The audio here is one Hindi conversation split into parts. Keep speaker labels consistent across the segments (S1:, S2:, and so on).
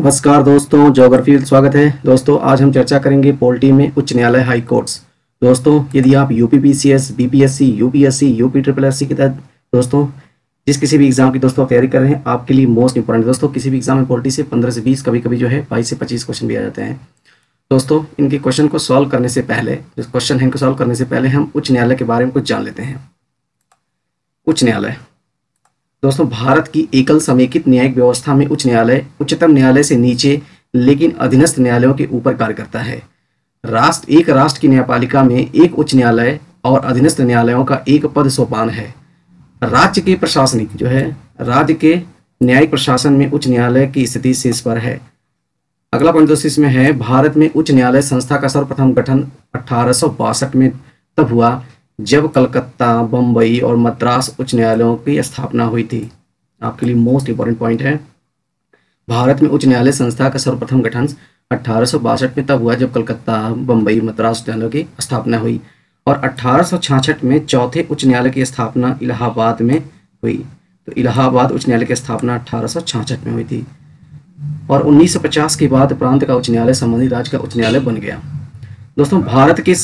S1: नमस्कार दोस्तों, ज्योग्राफी में स्वागत है। दोस्तों आज हम चर्चा करेंगे पॉलिटी में उच्च न्यायालय हाई कोर्ट्स। दोस्तों यदि आप UPPCS, BPSC, UPSC, UP triple SC के तहत दोस्तों किसी भी एग्जाम की दोस्तों तैयारी कर रहे हैं, आपके लिए मोस्ट इंपॉर्टेंट दोस्तों किसी भी एग्जाम में पॉलिटी से 15 से 20 कभी जो है 22 से 25 क्वेश्चन भी आ जाते हैं। दोस्तों इनके क्वेश्चन को सॉल्व करने से पहले क्वेश्चन है इनको सॉल्व करने से पहले हम उच्च न्यायालय के बारे में कुछ जान लेते हैं। उच्च न्यायालय दोस्तों भारत की एकल समेकित न्यायिक व्यवस्था में उच्च न्यायालय उच्चतम न्यायालय से नीचे लेकिन अधीनस्थ न्यायालयों के ऊपर कार्य करता है। एक राष्ट्र की न्यायपालिका में एक उच्च न्यायालय और अधीनस्थ न्यायालयों का एक पद सोपान है। राज्य के प्रशासनिक राज्य के न्यायिक प्रशासन में उच्च न्यायालय की स्थिति शीर्ष पर है। अगला पॉइंट दोस्तों इसमें है, भारत में उच्च न्यायालय संस्था का सर्वप्रथम गठन 1862 में तब हुआ जब कलकत्ता, बम्बई और मद्रास उच्च न्यायालयों की स्थापना हुई थी। आपके लिए मोस्ट इंपॉर्टेंट पॉइंट है, भारत में उच्च न्यायालय संस्था का सर्वप्रथम गठन 1862 में तब हुआ जब कलकत्ता, बम्बई, मद्रास उच्च न्यायालयों की स्थापना हुई और 1866 में चौथे उच्च न्यायालय की स्थापना इलाहाबाद में हुई। तो इलाहाबाद उच्च न्यायालय की स्थापना 1866 में हुई थी और 1950 के बाद प्रांत का उच्च न्यायालय संबंधित राज्य का उच्च न्यायालय बन गया। दोस्तों भारत के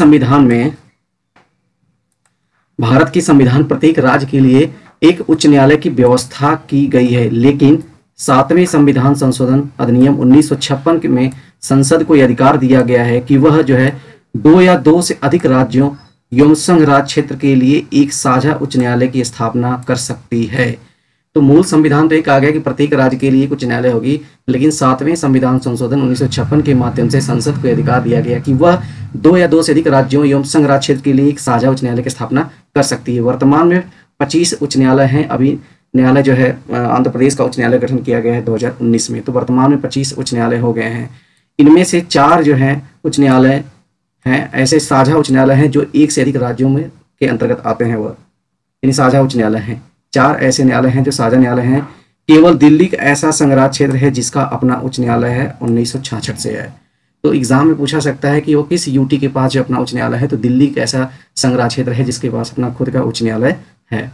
S1: संविधान प्रत्येक राज्य के लिए एक उच्च न्यायालय की व्यवस्था की गई है, लेकिन 7वें संविधान संशोधन अधिनियम 1956 में संसद को यह अधिकार दिया गया है कि वह 2 या 2 से अधिक राज्यों एवं संघ राज्य क्षेत्र के लिए एक साझा उच्च न्यायालय की स्थापना कर सकती है। तो मूल संविधान तो एक आ गया कि प्रत्येक राज्य के लिए उच्च न्यायालय होगी, लेकिन 7वें संविधान संशोधन 1956 के माध्यम से संसद को अधिकार दिया गया कि वह 2 या 2 से अधिक राज्यों एवं संघ राज्य क्षेत्र के लिए एक साझा उच्च न्यायालय की स्थापना कर सकती है। वर्तमान में 25 उच्च न्यायालय हैं। अभी न्यायालय आंध्र प्रदेश का उच्च न्यायालय गठन किया गया है 2019 में। तो वर्तमान में 25 उच्च न्यायालय हो गए हैं। इनमें से 4 उच्च न्यायालय हैं ऐसे साझा उच्च न्यायालय हैं जो 1 से अधिक राज्यों में के अंतर्गत आते हैं। वह इन साझा उच्च न्यायालय हैं। 4 ऐसे न्यायालय हैं जो साझा न्यायालय हैं। केवल दिल्ली का ऐसा संघराज क्षेत्र है जिसका अपना उच्च न्यायालय है, 1966 से है। तो एग्जाम में पूछा सकता है कि वो किस यूटी के पास अपना उच्च न्यायालय है। तो दिल्ली का ऐसा संघराज क्षेत्र है जिसके पास अपना खुद का उच्च न्यायालय है।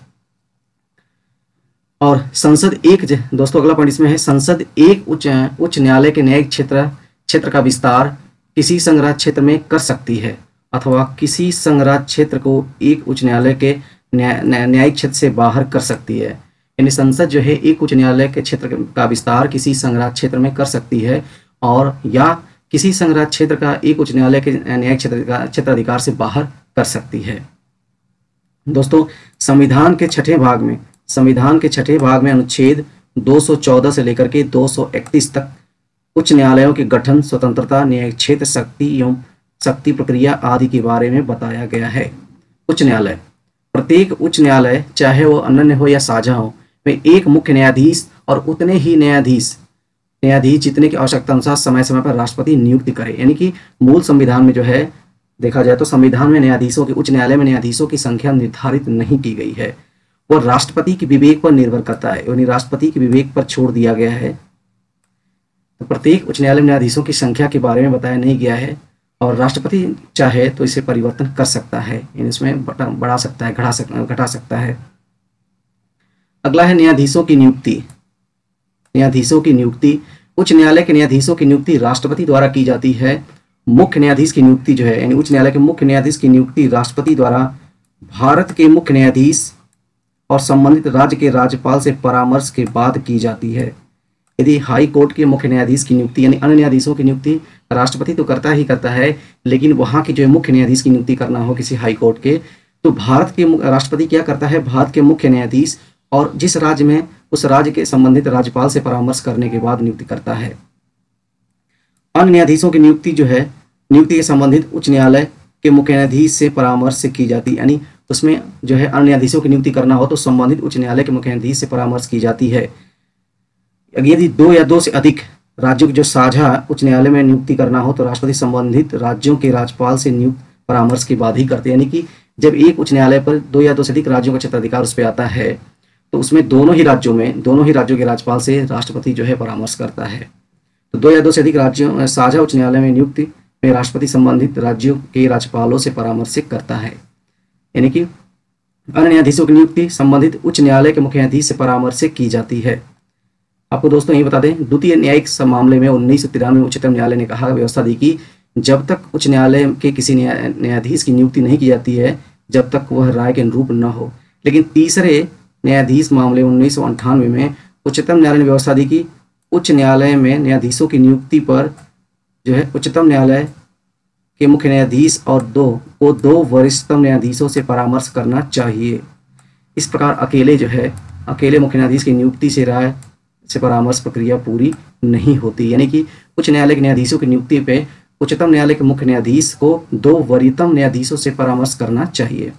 S1: और संसद एक दोस्तों अगला पॉइंट इसमें है, संसद एक उच्च न्यायालय के न्यायिक क्षेत्र का विस्तार किसी संघराज क्षेत्र में कर सकती है अथवा किसी संघराज क्षेत्र को एक उच्च न्यायालय के न्यायिक क्षेत्र से बाहर कर सकती है। यानी संसद एक उच्च न्यायालय के क्षेत्र का विस्तार किसी संघराज क्षेत्र में कर सकती है और या किसी संघराज क्षेत्र का एक उच्च न्यायालय के न्यायिक क्षेत्राधिकार से बाहर कर सकती है। दोस्तों संविधान के छठे भाग में अनुच्छेद 214 से लेकर के 231 तक उच्च न्यायालयों के गठन, स्वतंत्रता, न्यायिक क्षेत्र, शक्ति एवं शक्ति प्रक्रिया आदि के बारे में बताया गया है। उच्च न्यायालय प्रत्येक उच्च न्यायालय चाहे वो अनन्य हो या साझा हो, वे एक मुख्य न्यायाधीश और उतने ही न्यायाधीश जितने की आवश्यकता अनुसार समय समय पर राष्ट्रपति नियुक्ति करे। यानी कि मूल संविधान में देखा जाए तो संविधान में न्यायाधीशों की उच्च न्यायालय में न्यायाधीशों की संख्या निर्धारित नहीं की गई है। वो राष्ट्रपति के विवेक पर निर्भर करता है, यानी राष्ट्रपति के विवेक पर छोड़ दिया गया है। तो प्रत्येक उच्च न्यायालय में न्यायाधीशों की संख्या के बारे में बताया नहीं गया है और राष्ट्रपति चाहे तो इसे परिवर्तन कर सकता है, इसमें बढ़ा सकता है, घटा सकता है। अगला है न्यायाधीशों की नियुक्ति। उच्च न्यायालय के न्यायाधीशों की नियुक्ति राष्ट्रपति द्वारा की जाती है। मुख्य न्यायाधीश की नियुक्ति यानी उच्च न्यायालय के मुख्य न्यायाधीश की नियुक्ति राष्ट्रपति द्वारा भारत के मुख्य न्यायाधीश और संबंधित राज्य के राज्यपाल से परामर्श के बाद की जाती है। यदि हाई कोर्ट के मुख्य न्यायाधीश की नियुक्ति यानी अन्य न्यायाधीशों की नियुक्ति राष्ट्रपति तो करता है, लेकिन वहाँ की मुख्य न्यायाधीश की नियुक्ति करना हो किसी हाई कोर्ट के, तो भारत के राष्ट्रपति क्या करता है, भारत के मुख्य न्यायाधीश और जिस राज्य में उस राज्य के संबंधित राज्यपाल से परामर्श करने के बाद नियुक्ति करता है। अन्य न्यायाधीशों की नियुक्ति नियुक्ति के संबंधित उच्च न्यायालय के मुख्य न्यायाधीश से परामर्श से की जाती है। यानी उसमें अन्य न्यायाधीशों की नियुक्ति करना हो तो संबंधित उच्च न्यायालय के मुख्य न्यायाधीश से परामर्श की जाती है। यदि 2 या 2 से अधिक राज्यों की साझा उच्च न्यायालय में नियुक्ति करना हो तो राष्ट्रपति संबंधित राज्यों के राज्यपाल से नियुक्त परामर्श की बात ही करते हैं। यानी कि जब एक उच्च न्यायालय पर 2 या 2 से अधिक राज्यों का क्षेत्राधिकार उस पर आता है तो उसमें दोनों ही राज्यों के राज्यपाल से राष्ट्रपति परामर्श करता है। तो 2 या 2 से अधिक राज्यों साझा उच्च न्यायालय में नियुक्ति में राष्ट्रपति संबंधित राज्यों के राज्यपालों से परामर्श करता है। यानी कि अन्य न्यायाधीशों की नियुक्ति संबंधित उच्च न्यायालय के मुख्य न्यायाधीश से परामर्श की जाती है। आपको दोस्तों ये बता दें, द्वितीय न्यायिक मामले में 1993 में उच्चतम न्यायालय ने कहा, व्यवस्था दी कि जब तक उच्च न्यायालय के किसी न्यायाधीश की नियुक्ति नहीं की जाती है जब तक वह राय के अनुरूप न हो। लेकिन तीसरे न्यायाधीश मामले 1998 में उच्चतम न्यायालय ने व्यवस्था दी कि उच्च न्यायालय में न्यायाधीशों की नियुक्ति पर जो है उच्चतम न्यायालय के मुख्य न्यायाधीश और दो वरिष्ठतम न्यायाधीशों से परामर्श करना चाहिए। इस प्रकार अकेले मुख्य न्यायाधीश की नियुक्ति से राय से परामर्श प्रक्रिया पूरी नहीं होती, यानी कि उच्च न्यायालय के न्यायाधीशों की नियुक्ति पे उच्चतम न्यायालय के मुख्य न्यायाधीश को 2 वरीयतम न्यायाधीशों से परामर्श करना चाहिए।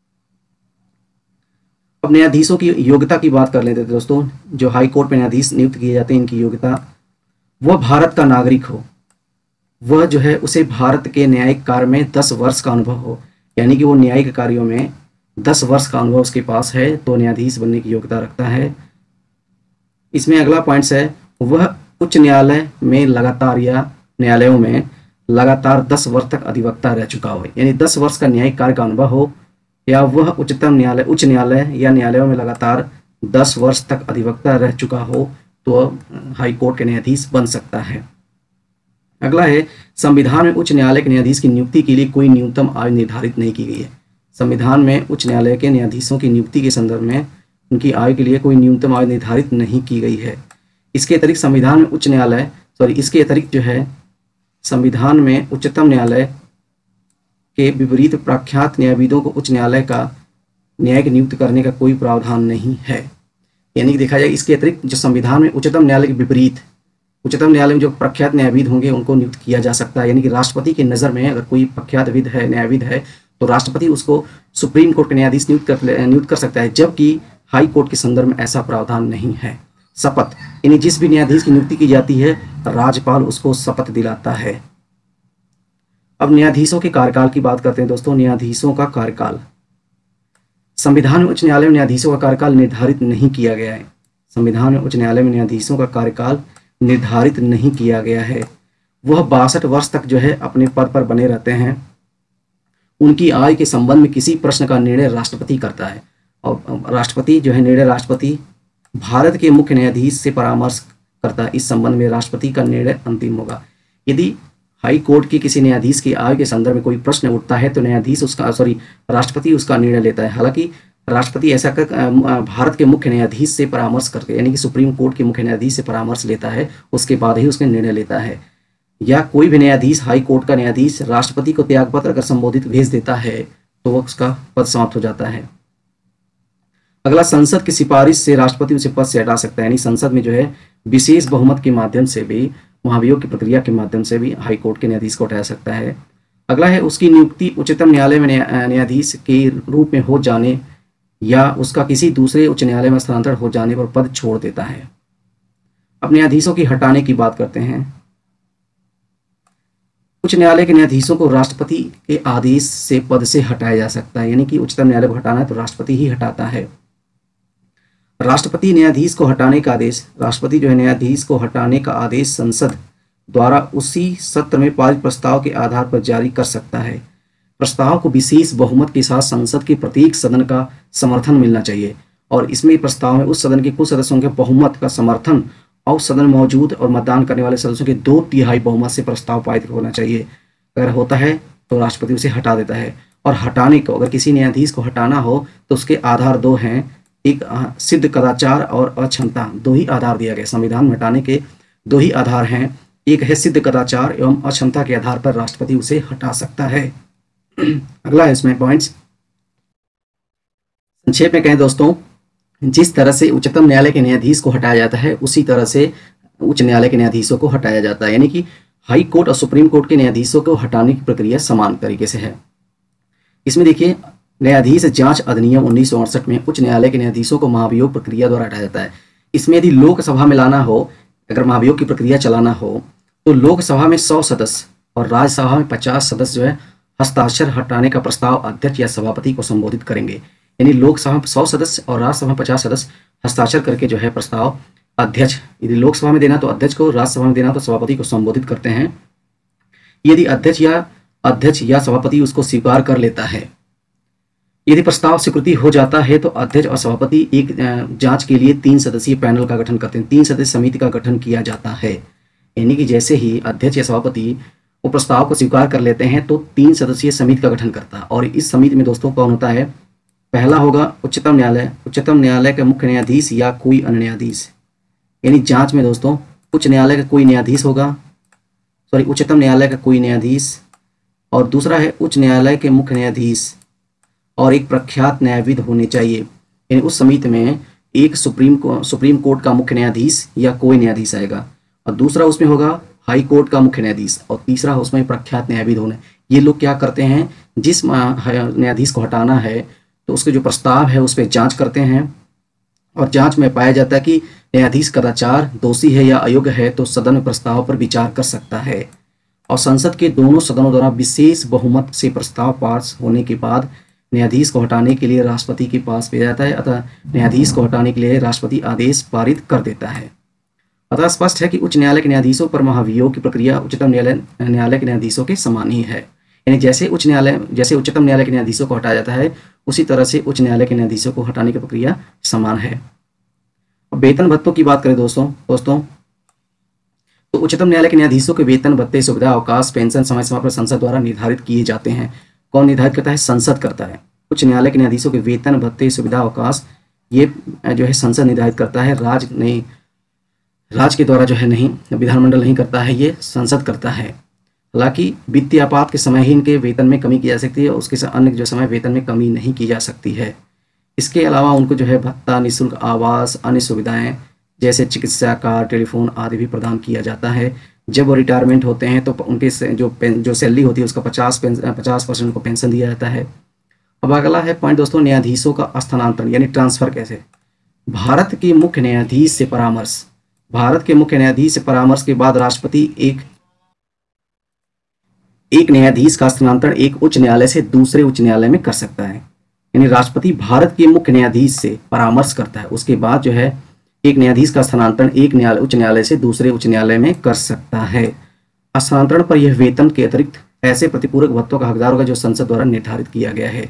S1: अब न्यायाधीशों की योग्यता की बात कर लेते थे दोस्तों। जो हाई कोर्ट में न्यायाधीश नियुक्त किए जाते हैं, इनकी योग्यता, वह भारत का नागरिक हो, वह जो है उसे भारत के न्यायिक कार्य में 10 वर्ष का अनुभव हो, यानी कि वो न्यायिक कार्यों में 10 वर्ष का अनुभव उसके पास है तो न्यायाधीश बनने की योग्यता रखता है। इसमें अगला पॉइंट्स है, वह उच्च न्यायालय में लगातार या न्यायालयों में लगातार 10 वर्ष तक अधिवक्ता रह चुका हो, यानी 10 वर्ष का न्यायिक कार्य का अनुभव हो, या वह उच्च न्यायालय या न्यायालयों में लगातार 10 वर्ष तक अधिवक्ता रह चुका हो तो हाई कोर्ट के न्यायाधीश बन सकता है। अगला है, संविधान में उच्च न्यायालय के न्यायाधीश की नियुक्ति के लिए कोई न्यूनतम आयु निर्धारित नहीं की गई है। संविधान में उच्च न्यायालय के न्यायाधीशों की नियुक्ति के संदर्भ में उनकी आयु के लिए कोई न्यूनतम आयु निर्धारित नहीं की गई है। इसके अतिरिक्त संविधान में उच्चतम न्यायालय के विपरीत प्रख्यात न्यायविदों को उच्च न्यायालय का न्यायिक नियुक्त करने का कोई प्रावधान नहीं है। यानी कि देखा जाए, इसके अतिरिक्त जो संविधान में उच्चतम न्यायालय के विपरीत उच्चतम न्यायालय में जो प्रख्यात न्यायविद होंगे उनको नियुक्त किया जा सकता है। यानी कि राष्ट्रपति की नज़र में अगर कोई प्रख्यात न्यायविद है तो राष्ट्रपति उसको सुप्रीम कोर्ट के न्यायाधीश नियुक्त कर सकता है, जबकि हाई कोर्ट के संदर्भ में ऐसा प्रावधान नहीं है। शपथ, यानी जिस भी न्यायाधीश की नियुक्ति की जाती है राज्यपाल उसको शपथ दिलाता है। अब न्यायाधीशों के कार्यकाल की बात करते हैं दोस्तों। न्यायाधीशों का कार्यकाल, संविधान में उच्च न्यायालय में न्यायाधीशों का कार्यकाल निर्धारित नहीं किया गया है। संविधान में उच्च न्यायालय में न्यायाधीशों का कार्यकाल निर्धारित नहीं किया गया है। वह 62 वर्ष तक जो है अपने पद पर बने रहते हैं। उनकी आयु के संबंध में किसी प्रश्न का निर्णय राष्ट्रपति करता है, और राष्ट्रपति जो है निर्णय राष्ट्रपति भारत के मुख्य न्यायाधीश से परामर्श करता है। इस संबंध में राष्ट्रपति का निर्णय अंतिम होगा। यदि हाई कोर्ट के किसी न्यायाधीश की आयु के संदर्भ में कोई प्रश्न उठता है तो राष्ट्रपति उसका निर्णय लेता है। हालांकि राष्ट्रपति ऐसा कर भारत के मुख्य न्यायाधीश से परामर्श करके, यानी कि सुप्रीम कोर्ट के मुख्य न्यायाधीश से परामर्श लेता है, उसके बाद ही उसके निर्णय लेता है। या कोई भी न्यायाधीश, हाई कोर्ट का न्यायाधीश राष्ट्रपति को त्यागपत्र अगर संबोधित भेज देता है तो वह उसका पद समाप्त हो जाता है। अगला, संसद की सिफारिश से राष्ट्रपति उसे पद से हटा सकता है, यानी संसद में जो है विशेष बहुमत के माध्यम से भी, महाभियोग की प्रक्रिया के माध्यम से भी हाई कोर्ट के न्यायाधीश को हटा सकता है। अगला है, उसकी नियुक्ति उच्चतम न्यायालय में न्यायाधीश के रूप में हो जाने या उसका किसी दूसरे उच्च न्यायालय में स्थानांतरण हो जाने पर पद छोड़ देता है। अब न्यायाधीशों की हटाने की बात करते हैं। उच्च न्यायालय के न्यायाधीशों को राष्ट्रपति के आदेश से पद से हटाया जा सकता है, यानी कि उच्चतम न्यायालय को हटाना है तो राष्ट्रपति ही हटाता है। राष्ट्रपति न्यायाधीश को हटाने का आदेश, राष्ट्रपति जो है न्यायाधीश को हटाने का आदेश संसद द्वारा उसी सत्र में पारित प्रस्ताव के आधार पर जारी कर सकता है। प्रस्ताव को विशेष बहुमत के साथ संसद के प्रत्येक सदन का समर्थन मिलना चाहिए, और इसमें प्रस्ताव में उस सदन के कुल सदस्यों के बहुमत का समर्थन और सदन मौजूद और मतदान करने वाले सदस्यों के 2/3 बहुमत से प्रस्ताव पारित होना चाहिए। अगर होता है तो राष्ट्रपति उसे हटा देता है। और हटाने को, अगर किसी न्यायाधीश को हटाना हो तो उसके आधार 2 हैं, एक सिद्ध कदाचार और अक्षमता, 2 ही आधार दिया गया। संविधान में हटाने के 2 ही आधार हैं, एक है सिद्ध कदाचार एवं अक्षमता के आधार पर राष्ट्रपति उसे हटा सकता है। अगला है इसमें पॉइंट्स, संक्षेप में कहें दोस्तों, जिस तरह से उच्चतम न्यायालय के न्यायाधीश को हटाया जाता है उसी तरह से उच्च न्यायालय के न्यायाधीशों को हटाया जाता है, यानी कि हाई कोर्ट और सुप्रीम कोर्ट के न्यायाधीशों को हटाने की प्रक्रिया समान तरीके से है। इसमें देखिए, न्यायाधीश जांच अधिनियम 1968 में उच्च न्यायालय के न्यायाधीशों को महाभियोग प्रक्रिया द्वारा हटाया जाता है। इसमें यदि लोकसभा में लाना हो, अगर महाभियोग की प्रक्रिया चलाना हो तो लोकसभा में 100 सदस्य और राज्यसभा में 50 सदस्य जो है हस्ताक्षर हटाने का प्रस्ताव अध्यक्ष या सभापति को संबोधित करेंगे। यानी लोकसभा में 100 सदस्य और राज्यसभा में 50 सदस्य हस्ताक्षर करके जो है प्रस्ताव अध्यक्ष, यदि लोकसभा में देना तो अध्यक्ष को, राज्यसभा में देना तो सभापति को संबोधित करते हैं। यदि अध्यक्ष या सभापति उसको स्वीकार कर लेता है यदि प्रस्ताव स्वीकृति हो जाता है तो अध्यक्ष और सभापति एक जांच के लिए 3 सदस्यीय पैनल का गठन करते हैं, 3 सदस्य समिति का गठन किया जाता है। यानी कि जैसे ही अध्यक्ष या सभापति वो प्रस्ताव को स्वीकार कर लेते हैं तो 3 सदस्यीय समिति का गठन करता है। और इस समिति में दोस्तों कौन होता है? पहला होगा उच्चतम न्यायालय का मुख्य न्यायाधीश या कोई अन्य न्यायाधीश। यानी जांच में दोस्तों उच्च न्यायालय का कोई न्यायाधीश होगा, उच्चतम न्यायालय का कोई न्यायाधीश, और दूसरा है उच्च न्यायालय के मुख्य न्यायाधीश और एक प्रख्यात न्यायविद होने चाहिए। यानी उस समिति में एक सुप्रीम कोर्ट का मुख्य न्यायाधीश या कोई न्यायाधीश आएगा, और दूसरा उसमें होगा हाई कोर्ट का मुख्य न्यायाधीश, और तीसरा उसमें प्रख्यात न्यायविद होने। ये लोग क्या करते हैं, जिस न्यायाधीश को हटाना है तो उसके जो प्रस्ताव है उस पर जांच करते हैं, और जांच में पाया जाता है कि न्यायाधीश कदाचार, दोषी है या अयोग्य है तो सदन में प्रस्ताव पर विचार कर सकता है। और संसद के दोनों सदनों द्वारा विशेष बहुमत से प्रस्ताव पास होने के बाद न्यायाधीश को हटाने के लिए राष्ट्रपति के पास भेजा जाता है। अतः न्यायाधीश को हटाने के लिए राष्ट्रपति आदेश पारित कर देता है। अतः स्पष्ट है कि उच्च न्यायालय के न्यायाधीशों पर महाभियोग की प्रक्रिया उच्चतम न्यायालय के न्यायाधीशों के समान ही है। यानी जैसे उच्चतम न्यायालय के न्यायाधीशों को हटाया जाता है उसी तरह से उच्च न्यायालय के न्यायाधीशों को हटाने की प्रक्रिया समान है। वेतन भत्तों की बात करें दोस्तों तो उच्चतम न्यायालय के न्यायाधीशों के वेतन भत्ते, सुविधा, अवकाश, पेंशन समय समय पर संसद द्वारा निर्धारित किए जाते हैं। कौन निर्धारित करता है? संसद करता है। उच्च न्यायालय के न्यायाधीशों के वेतन भत्ते, सुविधा, अवकाश ये जो है संसद निर्धारित करता है, राज्य के द्वारा जो है नहीं, विधानमंडल नहीं करता है, ये संसद करता है। हालांकि वित्तीय आपात के समय ही इनके वेतन में कमी की जा सकती है, उसके अन्य जो समय वेतन में कमी नहीं की जा सकती है। इसके अलावा उनको जो है भत्ता, निःशुल्क आवास, अन्य सुविधाएं जैसे चिकित्सा कार्ड, टेलीफोन आदि भी प्रदान किया जाता है। जब वो रिटायरमेंट होते हैं तो उनके जो सैलरी होती है उसका 50% को पेंशन दिया जाता है। अब अगला है पॉइंट दोस्तों, न्यायाधीशों का स्थानांतरण यानी ट्रांसफर कैसे। भारत के मुख्य न्यायाधीश से परामर्श के बाद राष्ट्रपति एक न्यायाधीश का स्थानांतरण एक उच्च न्यायालय से दूसरे उच्च न्यायालय में कर सकता है। यानी राष्ट्रपति भारत के मुख्य न्यायाधीश से परामर्श करता है, उसके बाद जो है एक न्यायाधीश का स्थानांतरण एक उच्च न्यायालय से दूसरे उच्च न्यायालय में कर सकता है। स्थानांतरण पर यह वेतन के अतिरिक्त ऐसे प्रतिपूरक भत्तों का हकदार होगा जो संसद द्वारा निर्धारित किया गया है।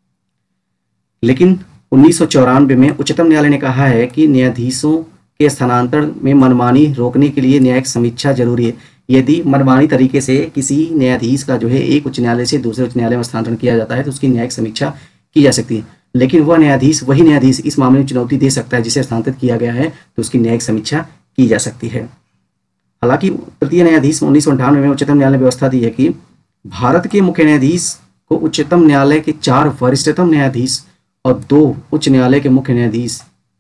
S1: लेकिन 1994 में उच्चतम न्यायालय ने कहा है कि न्यायाधीशों के स्थानांतरण में मनमानी रोकने के लिए न्यायिक समीक्षा जरूरी है। यदि मनमानी तरीके से किसी न्यायाधीश का जो है एक उच्च न्यायालय से दूसरे उच्च न्यायालय में स्थानांतरण किया जाता है तो उसकी न्यायिक समीक्षा की जा सकती है, लेकिन वही न्यायाधीश इस मामले में चुनौती दे सकता है जिसे स्थानांतरित किया गया है, तो उसकी न्यायिक समीक्षा की जा सकती है। हालांकि तृतीय न्यायाधीश 1998 में उच्चतम न्यायालय ने व्यवस्था दी है कि भारत के मुख्य न्यायाधीश को उच्चतम न्यायालय के 4 वरिष्ठतम न्यायाधीश और 2 उच्च न्यायालय के मुख्य न्यायाधीश,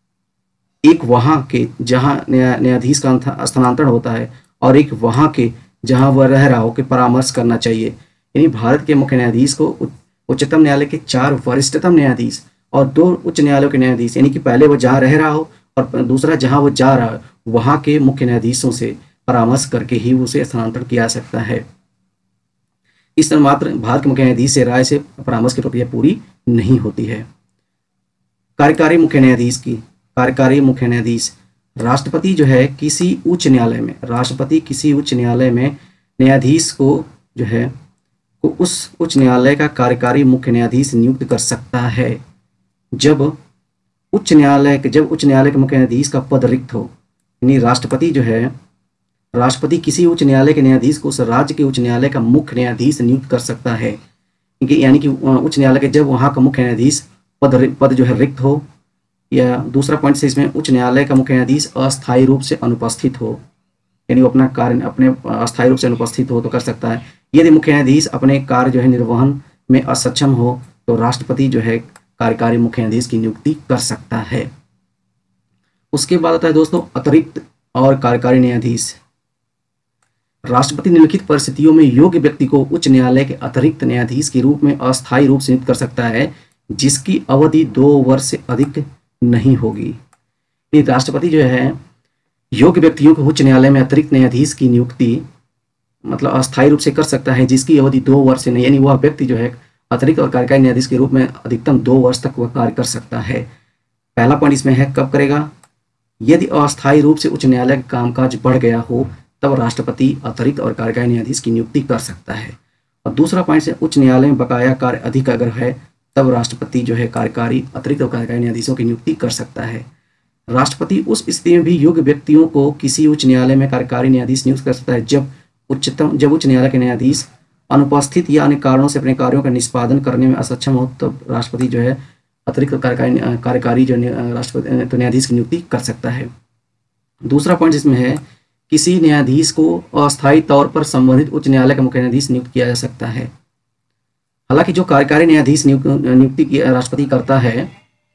S1: एक वहां के जहां न्यायाधीश का स्थानांतरण होता है और एक वहां के जहां वह रह रहा हो के परामर्श करना चाहिए। यानी भारत के मुख्य न्यायाधीश को उच्चतम न्यायालय के 4 वरिष्ठतम न्यायाधीश और 2 उच्च न्यायालयों के न्यायाधीश, यानी कि पहले वो जहाँ रह रहा हो और दूसरा जहाँ वो जा रहा है वहाँ के मुख्य न्यायाधीशों से परामर्श करके ही उसे स्थानांतरण किया जा सकता है। इस तरह मात्र भारत के मुख्य न्यायाधीश से राय से परामर्श की प्रक्रिया पूरी नहीं होती है। कार्यकारी मुख्य न्यायाधीश राष्ट्रपति जो है किसी उच्च न्यायालय में न्यायाधीश को जो है उस उच्च न्यायालय का कार्यकारी मुख्य न्यायाधीश नियुक्त कर सकता है जब उच्च न्यायालय के मुख्य न्यायाधीश का पद रिक्त हो। यानी राष्ट्रपति किसी उच्च न्यायालय के न्यायाधीश को उस राज्य के उच्च न्यायालय का मुख्य न्यायाधीश नियुक्त कर सकता है, यानी कि उच्च न्यायालय के जब वहाँ का मुख्य न्यायाधीश पद जो है रिक्त हो, या दूसरा पॉइंट से इसमें उच्च न्यायालय का मुख्य न्यायाधीश अस्थायी रूप से अनुपस्थित हो, यानी वो अपने अस्थायी रूप से अनुपस्थित हो तो कर सकता है। यदि मुख्य न्यायाधीश अपने कार्य जो है निर्वहन में असक्षम हो तो राष्ट्रपति जो है कार्यकारी मुख्य न्यायाधीश की नियुक्ति कर सकता है। उसके बाद आता है दोस्तों अतिरिक्त और कार्यकारी न्यायाधीश। राष्ट्रपति निम्नलिखित परिस्थितियों में योग्य व्यक्ति को उच्च न्यायालय के अतिरिक्त न्यायाधीश के रूप में अस्थायी रूप से नियुक्त कर सकता है जिसकी अवधि 2 वर्ष से अधिक नहीं होगी। राष्ट्रपति जो है योग्य व्यक्तियों को उच्च न्यायालय में अतिरिक्त न्यायाधीश की नियुक्ति मतलब अस्थायी रूप से कर सकता है जिसकी अवधि 2 वर्ष से नहीं, यानी वह व्यक्ति जो है अतिरिक्त और कार्यकारी न्यायाधीश के रूप में अधिकतम 2 वर्ष तक वह कार्य कर सकता है। पहला पॉइंट इसमें है कब करेगा, यदि अस्थायी रूप से उच्च न्यायालय का कामकाज बढ़ गया हो तब राष्ट्रपति अतिरिक्त और कार्यकारी न्यायाधीश की नियुक्ति कर सकता है। और दूसरा पॉइंट से उच्च न्यायालय में बकाया कार्य अधिक अगर है तब राष्ट्रपति जो है कार्यकारी अतिरिक्त और कार्यकारी न्यायाधीशों की नियुक्ति कर सकता है। राष्ट्रपति उस स्थिति में भी योग्य व्यक्तियों को किसी उच्च न्यायालय में कार्यकारी न्यायाधीश नियुक्त कर सकता है जब उच्च न्यायालय के न्यायाधीश अनुपस्थित या अन्य कारणों से अपने कार्यों का निष्पादन करने में असक्षम हो, तब राष्ट्रपति जो है अतिरिक्त कार्यकारी जो राष्ट्रपति तो न्यायाधीश की नियुक्ति कर सकता है। दूसरा पॉइंट इसमें है, किसी न्यायाधीश को अस्थायी तौर पर संबंधित उच्च न्यायालय का मुख्य न्यायाधीश नियुक्त किया जा सकता है। हालांकि जो कार्यकारी न्यायाधीश नियुक्ति की राष्ट्रपति करता है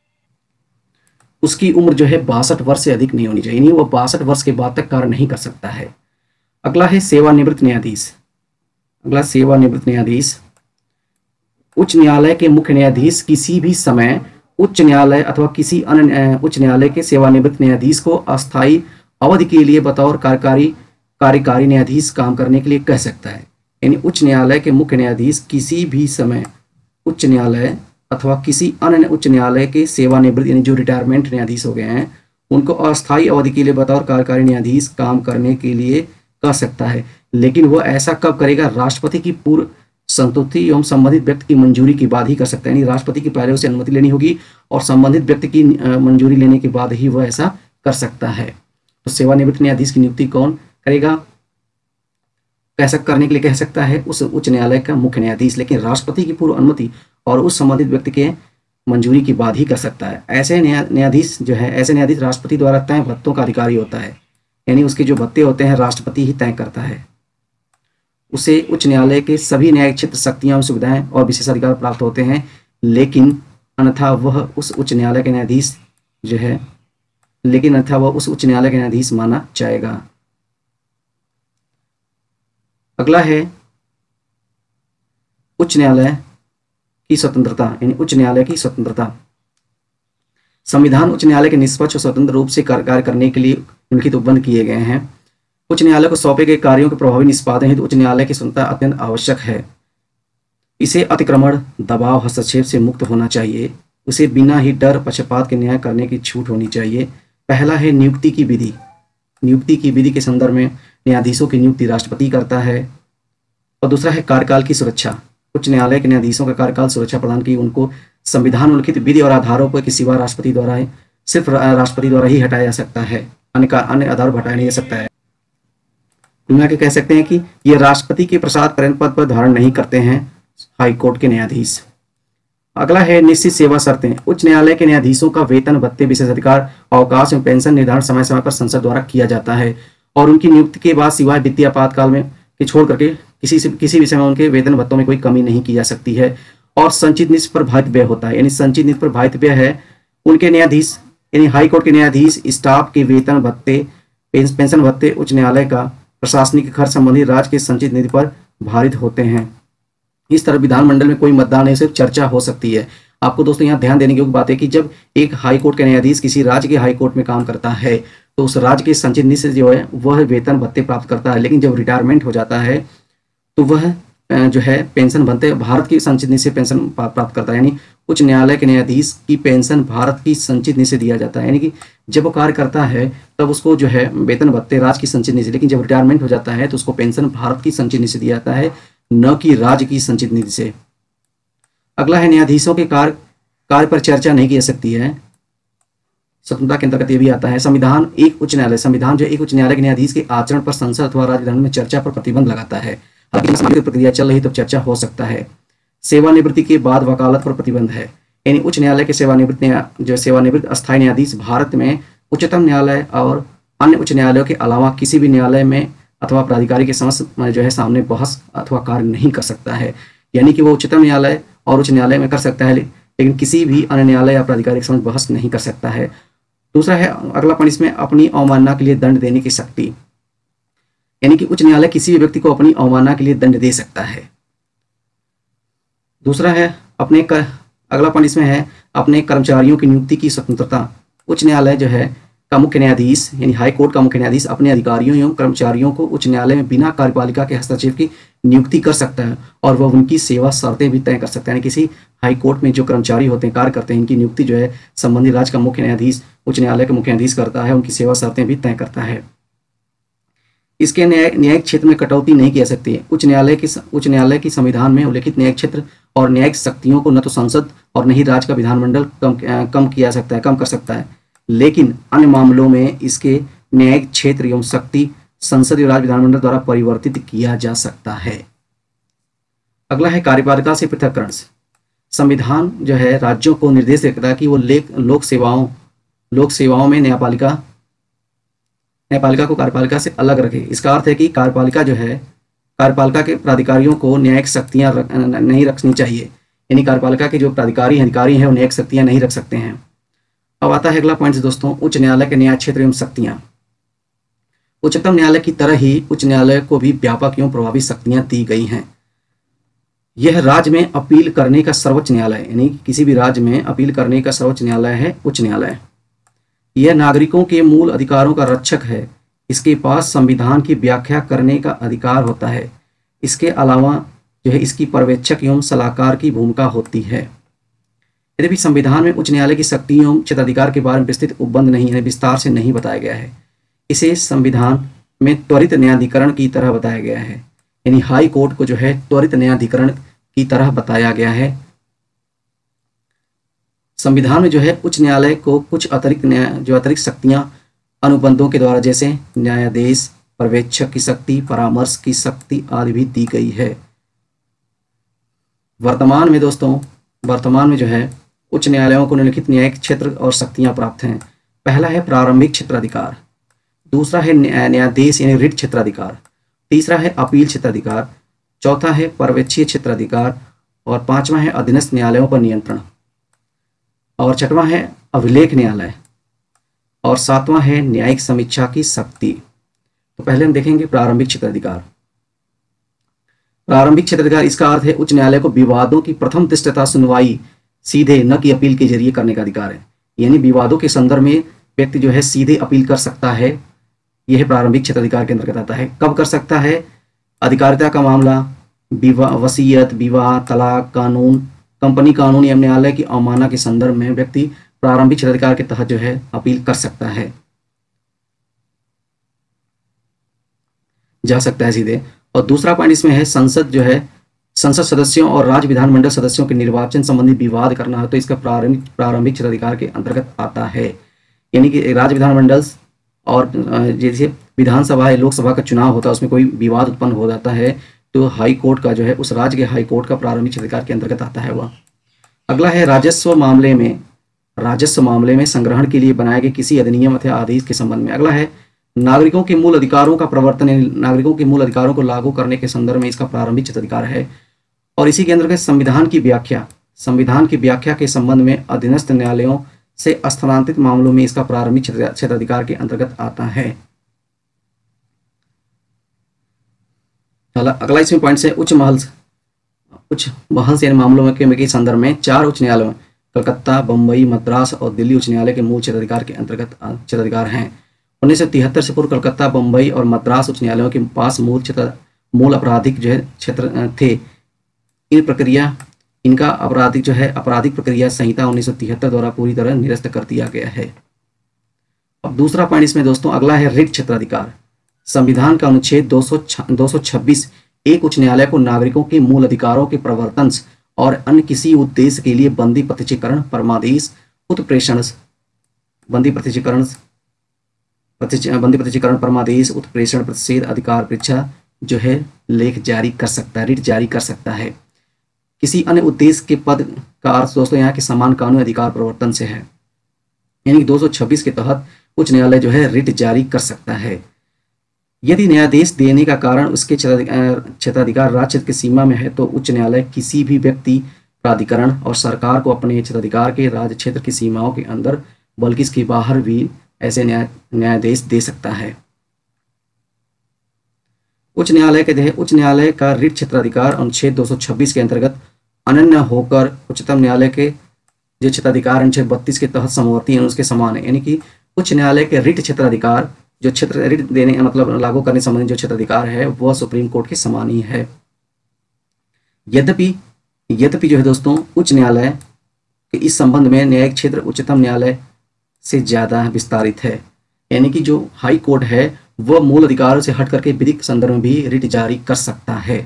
S1: उसकी उम्र जो है 62 वर्ष से अधिक नहीं होनी चाहिए, यानी वो 62 वर्ष के बाद तक कार्य नहीं कर सकता है। अगला है सेवानिवृत्त न्यायाधीश। अगला सेवानिवृत्त न्यायाधीश, उच्च न्यायालय के मुख्य न्यायाधीश किसी भी समय उच्च न्यायालय अथवा किसी अन्य उच्च न्यायालय के सेवानिवृत्त न्यायाधीश को अस्थायी अवधि के लिए बतौर कार्यकारी न्यायाधीश काम करने के लिए कह सकता है। यानी उच्च न्यायालय के मुख्य न्यायाधीश किसी भी समय उच्च न्यायालय अथवा किसी अन्य उच्च न्यायालय के सेवानिवृत्त यानी जो रिटायरमेंट न्यायाधीश हो गए हैं उनको अस्थायी अवधि के लिए बतौर कार्यकारी न्यायाधीश काम करने के लिए कह सकता है। लेकिन वो ऐसा कब करेगा? राष्ट्रपति की पूर्व संतुष्टि एवं संबंधित व्यक्ति की मंजूरी के बाद ही कर सकता है। यानी राष्ट्रपति की पहले उसे अनुमति लेनी होगी और संबंधित व्यक्ति की मंजूरी लेने के बाद ही वह ऐसा कर सकता है। तो सेवानिवृत्त न्यायाधीश की नियुक्ति कौन करेगा? कैसा करने के लिए कह सकता है? उस उच्च न्यायालय का मुख्य न्यायाधीश, लेकिन राष्ट्रपति की पूर्व अनुमति और उस संबंधित व्यक्ति के मंजूरी के बाद ही कर सकता है। ऐसे न्यायाधीश जो है, ऐसे न्यायाधीश राष्ट्रपति द्वारा तय भत्तों का अधिकारी होता है। यानी उसके जो भत्ते होते हैं राष्ट्रपति ही तय करता है। उसे उच्च न्यायालय के सभी न्यायिक क्षेत्र शक्तियां, सुविधाएं और विशेषाधिकार प्राप्त होते हैं, लेकिन अन्यथा वह उस उच्च न्यायालय के न्यायाधीश जो है माना जाएगा। अगला है उच्च न्यायालय की स्वतंत्रता, यानी उच्च न्यायालय की स्वतंत्रता। संविधान उच्च न्यायालय के निष्पक्ष और स्वतंत्र रूप से कार्य करने के लिए उनके उपबंध किए गए हैं। उच्च न्यायालय को सौंपे गए कार्यों के प्रभावी निष्पादन हेतु उच्च न्यायालय की स्वतंत्रता अत्यंत आवश्यक है। इसे अतिक्रमण, दबाव, हस्तक्षेप से मुक्त होना चाहिए। उसे बिना ही डर पक्षपात के न्याय करने की छूट होनी चाहिए। पहला है नियुक्ति की विधि। नियुक्ति की विधि के संदर्भ में न्यायाधीशों की नियुक्ति राष्ट्रपति करता है। और दूसरा है कार्यकाल की सुरक्षा। उच्च न्यायालय के न्यायाधीशों का कार्यकाल सुरक्षा प्रदान की उनको संविधान उल्लिखित विधि और आधारों पर के सिवा सिर्फ राष्ट्रपति द्वारा ही हटाया जा सकता है, अन्य आधार पर हटाया नहीं जा सकता है। दुनिया के कह सकते हैं कि ये राष्ट्रपति के प्रसाद पद पर धारण नहीं करते हैं हाईकोर्ट के न्यायाधीश। अगला है निश्चित सेवा शर्तें। उच्च न्यायालय के न्यायाधीशों का वेतन, भत्ते, विशेषाधिकार, अवकाश एवं पेंशन निर्धारण समय समय पर संसद द्वारा किया जाता है और उनकी नियुक्ति के बाद सिवाय वित्तीय आपातकाल में के छोड़ करके किसी विषय में उनके वेतन भत्तों में कोई कमी नहीं की जा सकती है। और संचित निधि पर भारित व्यय होता है, यानी संचित निधि पर भारित व्यय है उनके न्यायाधीश यानी हाईकोर्ट के न्यायाधीश स्टाफ के वेतन भत्ते, पेंशन भत्ते उच्च न्यायालय का प्रशासनिक खर्च संबंधी राज्य के संचित निधि पर भारित होते हैं। इस तरह विधानमंडल में कोई मतदान नहीं, सिर्फ चर्चा हो सकती है। आपको दोस्तों यहाँ ध्यान देने की बात है कि जब एक हाईकोर्ट का न्यायाधीश किसी राज्य के हाईकोर्ट में काम करता है तो उस राज्य के संचित निधि से जो है वह वेतन भत्ते प्राप्त करता है, लेकिन जब रिटायरमेंट हो जाता है तो वह जो है पेंशन भत्ते भारत की संचित निधि से पेंशन प्राप्त करता है। यानी उच्च न्यायालय के न्यायाधीश की पेंशन भारत की संचित निधि से दिया जाता है। यानी कि जब वो कार्य करता है तब उसको जो है वेतन भत्ते राज्य की संचित निधि से, लेकिन जब रिटायरमेंट हो जाता है तो उसको पेंशन भारत की संचित निधि से दिया जाता है, न कि राज्य की संचित निधि से। अगला है न्यायाधीशों के कार्य पर चर्चा नहीं की जा सकती है। स्वतंत्रता के अंतर्गत ये भी आता है। संविधान जो एक उच्च न्यायालय के न्यायाधीश के आचरण पर संसद अथवा राज्य विधान में चर्चा पर प्रतिबंध लगाता है। हालांकि प्रक्रिया चल रही तो चर्चा हो सकता है। सेवानिवृत्ति के बाद वकालत पर प्रतिबंध है। यानी उच्च न्यायालय के सेवानिवृत्त अस्थायी न्यायाधीश भारत में उच्चतम न्यायालय और अन्य उच्च न्यायालयों के अलावा किसी भी न्यायालय में अथवा प्राधिकारी के समक्ष जो है सामने बहस अथवा कार्य नहीं कर सकता है। यानी कि वो उच्चतम न्यायालय और उच्च न्यायालय में कर सकता है, लेकिन किसी भी अन्य न्यायालय या प्राधिकारी के समक्ष बहस नहीं कर सकता है। दूसरा है अगला पॉइंट इसमें अपनी अवमानना के लिए दंड देने की शक्ति। यानी कि उच्च न्यायालय किसी भी व्यक्ति को अपनी अवमानना के लिए दंड दे सकता है। दूसरा है अगला पॉइंट इसमें है अपने कर्मचारियों की नियुक्ति की स्वतंत्रता। उच्च न्यायालय जो है का मुख्य न्यायाधीश यानी हाई कोर्ट का मुख्य न्यायाधीश अपने अधिकारियों एवं कर्मचारियों को उच्च न्यायालय में बिना कार्यपालिका के हस्तक्षेप की नियुक्ति कर सकता है और वह उनकी सेवा शर्तें भी तय कर सकता है। यानी किसी हाई कोर्ट में जो कर्मचारी होते हैं, कार्य करते हैं, इनकी नियुक्ति जो है संबंधित राज्य का मुख्य न्यायाधीश उच्च न्यायालय का मुख्य न्यायाधीश करता है, उनकी सेवा शर्तें भी तय करता है। इसके न्यायिक क्षेत्र में कटौती नहीं की जा सकती है। उच्च न्यायालय की संविधान में उल्लेखित न्यायिक क्षेत्र और न्यायिक शक्तियों को न तो संसद और न ही राज्य का विधानमंडल कम कर सकता है, लेकिन अन्य मामलों में इसके न्यायिक क्षेत्र एवं शक्ति संसद और राज्य विधानमंडल द्वारा परिवर्तित किया जा सकता है। अगला है कार्यपालिका से पृथक्करण। संविधान जो है राज्यों को निर्देश देता है कि वो लोक सेवाओं में न्यायपालिका को कार्यपालिका से अलग रखे। इसका अर्थ है कि कार्यपालिका के प्राधिकारियों को न्यायिक शक्तियां नहीं रखनी चाहिए, यानी कार्यपालिका के जो अधिकारी हैं वो न्यायिक शक्तियां नहीं रख सकते हैं। अब आता है अगला पॉइंट दोस्तों, उच्च न्यायालय के न्याय क्षेत्र एवं शक्तियां। उच्चतम न्यायालय की तरह ही उच्च न्यायालय को भी व्यापक एवं प्रभावी शक्तियां दी गई हैं। यह राज्य में अपील करने का सर्वोच्च न्यायालय, यानी किसी भी राज्य में अपील करने का सर्वोच्च न्यायालय है उच्च न्यायालय। यह नागरिकों के मूल अधिकारों का रक्षक है। इसके पास संविधान की व्याख्या करने का अधिकार होता है। इसके अलावा जो है इसकी पर्यवेक्षक एवं सलाहकार की भूमिका होती है। यद्यपि संविधान में उच्च न्यायालय की शक्ति एवं क्षेत्राधिकार के बारे में विस्तृत उपबंध नहीं है, विस्तार से नहीं बताया गया है। इसे संविधान में त्वरित न्यायाधिकरण की तरह बताया गया है, यानी हाई कोर्ट को जो है त्वरित न्यायाधिकरण की तरह बताया गया है। संविधान में जो है उच्च न्यायालय को कुछ अतिरिक्त शक्तियां अनुबंधों के द्वारा, जैसे न्यायाधीश, पर्यवेक्षक की शक्ति, परामर्श की शक्ति आदि भी दी गई है। वर्तमान में जो है उच्च न्यायालयों को निम्नलिखित न्यायिक क्षेत्र और शक्तियां प्राप्त हैं। पहला है प्रारंभिक क्षेत्राधिकार, दूसरा है न्यायाधीश यानी रिट क्षेत्राधिकार, तीसरा है अपील क्षेत्राधिकार, चौथा है पर्यवेक्षीय क्षेत्राधिकार और पांचवा है अधीनस्थ न्यायालयों पर नियंत्रण और छठवां है अभिलेख न्यायालय और सातवां है न्यायिक समीक्षा की शक्ति। तो पहले हम देखेंगे प्रारंभिक क्षेत्राधिकार। प्रारंभिक क्षेत्राधिकार इसका अर्थ है उच्च न्यायालय को विवादों की प्रथम दृष्टता सुनवाई सीधे न कि अपील के जरिए करने का अधिकार है, यानी विवादों के संदर्भ में व्यक्ति जो है सीधे अपील कर सकता है। यह प्रारंभिक क्षेत्राधिकार के अंतर्गत आता है। कब कर सकता है? अधिकारिता का मामला, विवाह, वसीयत, विवाह, तलाक, कानून, कंपनी कानून या न्यायालय की अवमानना के संदर्भ में व्यक्ति प्रारंभिक क्षेत्राधिकार के तहत जो है अपील कर सकता है, जा सकता है सीधे। और दूसरा पॉइंट इसमें है संसद सदस्यों और राज्य विधानमंडल सदस्यों के निर्वाचन संबंधी विवाद करना है तो इसका प्रारंभिक क्षेत्राधिकार के अंतर्गत आता है। यानी कि राज्य विधानमंडल और जैसे विधानसभा या लोकसभा का चुनाव होता है उसमें कोई विवाद उत्पन्न हो जाता है तो हाई कोर्ट का जो है उस राज्य के हाई कोर्ट का प्रारंभिक क्षेत्राधिकार के अंतर्गत आता है वह। अगला है राजस्व मामले में संग्रहण के लिए बनाए गए किसी अधिनियम अथवा आदेश के संबंध में। अगला है नागरिकों के मूल अधिकारों का प्रवर्तन, नागरिकों के मूल अधिकारों को लागू करने के संदर्भ में इसका प्रारंभिक क्षेत्राधिकार है। और इसी के अंतर्गत संविधान की व्याख्या के संबंध में अधीनस्थ न्यायालयों से स्थानांतरित मामलों में इसका प्रारंभिक क्षेत्राधिकार के अंतर्गत आता है। अगला इसमें पॉइंट है उच्च महल से मामलों के संदर्भ में 4 उच्च न्यायालयों कलकत्ता, बंबई, मद्रास और दिल्ली उच्च न्यायालय के मूल क्षेत्राधिकार के अंतर्गत क्षेत्राधिकार हैं। 1973 से पूर्व कलकत्ता, बंबई और मद्रास उच्च न्यायालयों के पास मूल आपराधिक जो है क्षेत्र थे। इनका आपराधिक प्रक्रिया संहिता 1973 द्वारा पूरी तरह निरस्त कर दिया गया है। अब दूसरा पॉइंट इसमें दोस्तों अगला है रिट क्षेत्राधिकार। संविधान का अनुच्छेद 226 एक उच्च न्यायालय को नागरिकों के मूल अधिकारों के प्रवर्तन और अन्य किसी उद्देश्य के लिए बंदी प्रत्यक्षीकरण, परमादेश, उत्प्रेषण, परमादेश, उत्प्रेषण, प्रतिषेध, अधिकार परीक्षा जो है लेख जारी कर सकता है, रिट जारी कर सकता है। किसी अन्य उद्देश्य के पद का अर्थ दोस्तों यहाँ के समान कानूनी अधिकार प्रवर्तन से है, यानी 226 के तहत उच्च न्यायालय जो है रिट जारी कर सकता है। यदि न्यायाधीश देने का कारण उसके क्षेत्राधिकार राज्य क्षेत्र की सीमा में है तो उच्च न्यायालय किसी भी व्यक्ति, प्राधिकरण और सरकार को अपने क्षेत्राधिकार के राज्य क्षेत्र की सीमाओं के अंदर बल्कि इसके बाहर भी ऐसे न्यायाधीश दे सकता है। उच्च न्यायालय का रिट क्षेत्राधिकार अनुच्छेद 226 के अंतर्गत अनन्य होकर उच्चतम न्यायालय के जो क्षेत्राधिकार अनुच्छेद 32 के तहत समवर्ती है उसके समान है। यानी कि उच्च न्यायालय के रिट क्षेत्राधिकार जो रिट देने मतलब लागू करने संबंधी जो क्षेत्राधिकार है वह सुप्रीम कोर्ट के समान ही है। यद्यपि जो है दोस्तों उच्च न्यायालय के इस संबंध में न्यायिक क्षेत्र उच्चतम न्यायालय से ज़्यादा विस्तारित है। यानी कि जो हाई कोर्ट है वह मूल अधिकारों से हट करके विधिक संदर्भ में भी रिट जारी कर सकता है।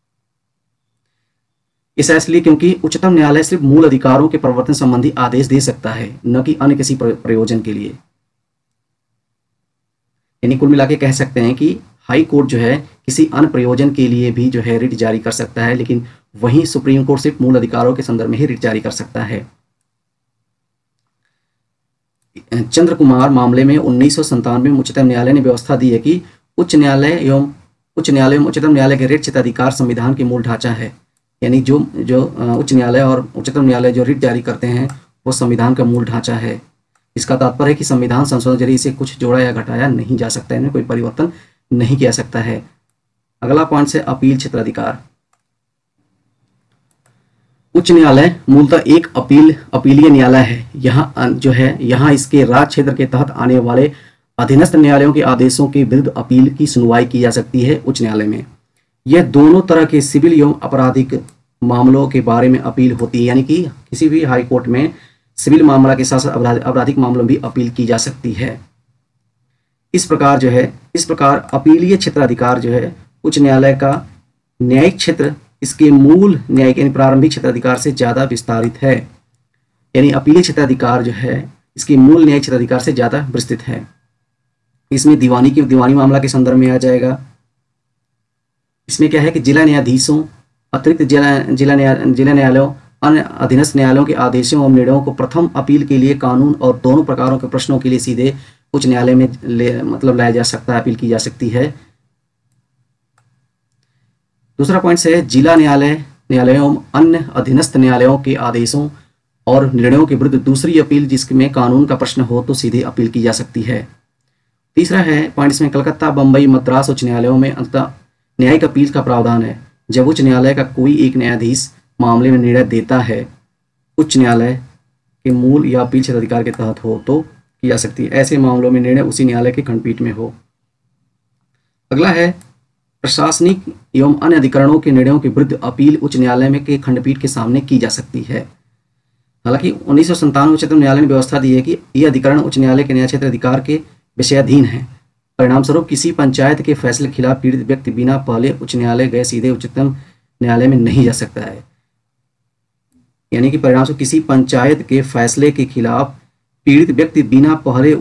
S1: ऐसा इसलिए क्योंकि उच्चतम न्यायालय सिर्फ मूल अधिकारों के प्रवर्तन संबंधी आदेश दे सकता है, न कि अन्य किसी प्रयोजन के लिए। यानी कुल मिला के कह सकते हैं कि हाई कोर्ट जो है किसी अन्य प्रयोजन के लिए भी जो है रिट जारी कर सकता है, लेकिन वहीं सुप्रीम कोर्ट सिर्फ मूल अधिकारों के संदर्भ में ही रिट जारी कर सकता है। चंद्र कुमार मामले में 1997 में उच्चतम न्यायालय ने व्यवस्था दी है कि उच्च न्यायालय एवं उच्चतम न्यायालय के रिट क्षेत्राधिकार संविधान के मूल ढांचा है। यानी जो उच्च न्यायालय और उच्चतम न्यायालय जो रिट जारी करते हैं वो संविधान का मूल ढांचा है। इसका तात्पर्य है कि संविधान संशोधन जरिए इसे कुछ जोड़ा या घटाया नहीं जा सकता है, इनमें कोई परिवर्तन नहीं किया सकता है। अगला पॉइंट है अपील क्षेत्राधिकार। उच्च न्यायालय मूलतः एक अपीलीय न्यायालय है। यहाँ इसके राज्य क्षेत्र के तहत आने वाले अधीनस्थ न्यायालयों के आदेशों के विरुद्ध अपील की सुनवाई की जा सकती है उच्च न्यायालय में। यह दोनों तरह के सिविल एवं आपराधिक मामलों के बारे में अपील होती है, यानी कि किसी भी हाई कोर्ट में सिविल मामला के साथ साथ आपराधिक मामलों में भी अपील की जा सकती है। इस प्रकार अपीलीय क्षेत्राधिकार जो है उच्च न्यायालय का न्यायिक क्षेत्र इसके मूल न्यायिक यानी प्रारंभिक क्षेत्राधिकार से ज़्यादा विस्तारित है। यानी अपीलीय क्षेत्राधिकार जो है इसके मूल न्यायिक क्षेत्राधिकार से ज़्यादा विस्तृत है। इसमें दीवानी मामला के संदर्भ में आ जाएगा। इसमें क्या है कि जिला न्यायाधीशों, अतिरिक्त जिला न्यायालयों, अन्य अधीनस्थ न्यायालयों के आदेशों और निर्णयों को प्रथम अपील के लिए कानून और दोनों प्रकारों के प्रश्नों के लिए सीधे उच्च न्यायालय में लाया जा सकता है, अपील की जा सकती है। दूसरा पॉइंट है जिला न्यायालयों अन्य अधीनस्थ न्यायालयों के आदेशों और निर्णयों के विरुद्ध दूसरी अपील जिसमें कानून का प्रश्न हो तो सीधे अपील की जा सकती है। तीसरा है पॉइंट इसमें कलकत्ता, बंबई, मद्रास उच्च न्यायालयों में अंततः न्यायिक अपील का प्रावधान है। जब उच्च न्यायालय का कोई एक न्यायाधीश मामले में निर्णय देता है उच्च न्यायालय के मूल या अपील क्षेत्राधिकार के तहत हो तो की जा सकती है। ऐसे मामलों में निर्णय उसी न्यायालय की खंडपीठ में हो। अगला है प्रशासनिक एवं अन्य अधिकरणों के निर्णयों के विरुद्ध अपील उच्च न्यायालय में के खंडपीठ के सामने की जा सकती है। हालांकि 1997 उच्चतम न्यायालय ने व्यवस्था दी है कि ये अधिकरण उच्च न्यायालय के न्याय क्षेत्र अधिकार के विषयाधीन है। परिणाम स्वरूप किसी पंचायत के फैसले के खिलाफ पीड़ित व्यक्ति बिना पहले उच्च न्यायालय गए सीधे उच्चतम न्यायालय में नहीं जा सकता है। यानी कि परिणाम स्वरूप किसी पंचायत के फैसले के खिलाफ पीड़ित व्यक्ति बिना पहले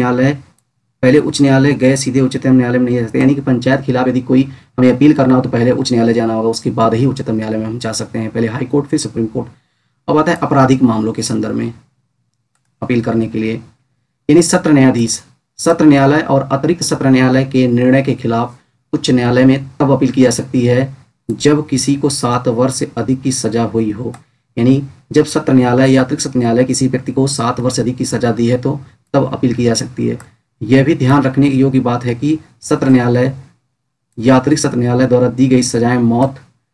S1: उच्च न्यायालय गए सीधे उच्चतम न्यायालय में नहीं जा सकते। यानी कि पंचायत के खिलाफ यदि कोई हमें अपील करना हो तो पहले उच्च न्यायालय जाना होगा, उसके बाद ही उच्चतम न्यायालय में हम जा सकते हैं। पहले हाई कोर्ट फिर सुप्रीम कोर्ट। अब आता है आपराधिक मामलों के संदर्भ में अपील करने के लिए। यानी सत्र न्यायालय और अतिरिक्त सत्र न्यायालय के निर्णय के खिलाफ उच्च न्यायालय में तब अपील की जा सकती है जब किसी को 7 वर्ष से अधिक की सजा हुई हो। यानी जब सत्र न्यायालय या अतिरिक्त सत्र न्यायालय किसी व्यक्ति को 7 वर्ष से अधिक की सजा दी है तो तब अपील की जा सकती है। यह भी ध्यान रखने की योग्य बात है कि सत्र न्यायालय या अतिरिक्त सत्र न्यायालय द्वारा दी गई सजाएं मौत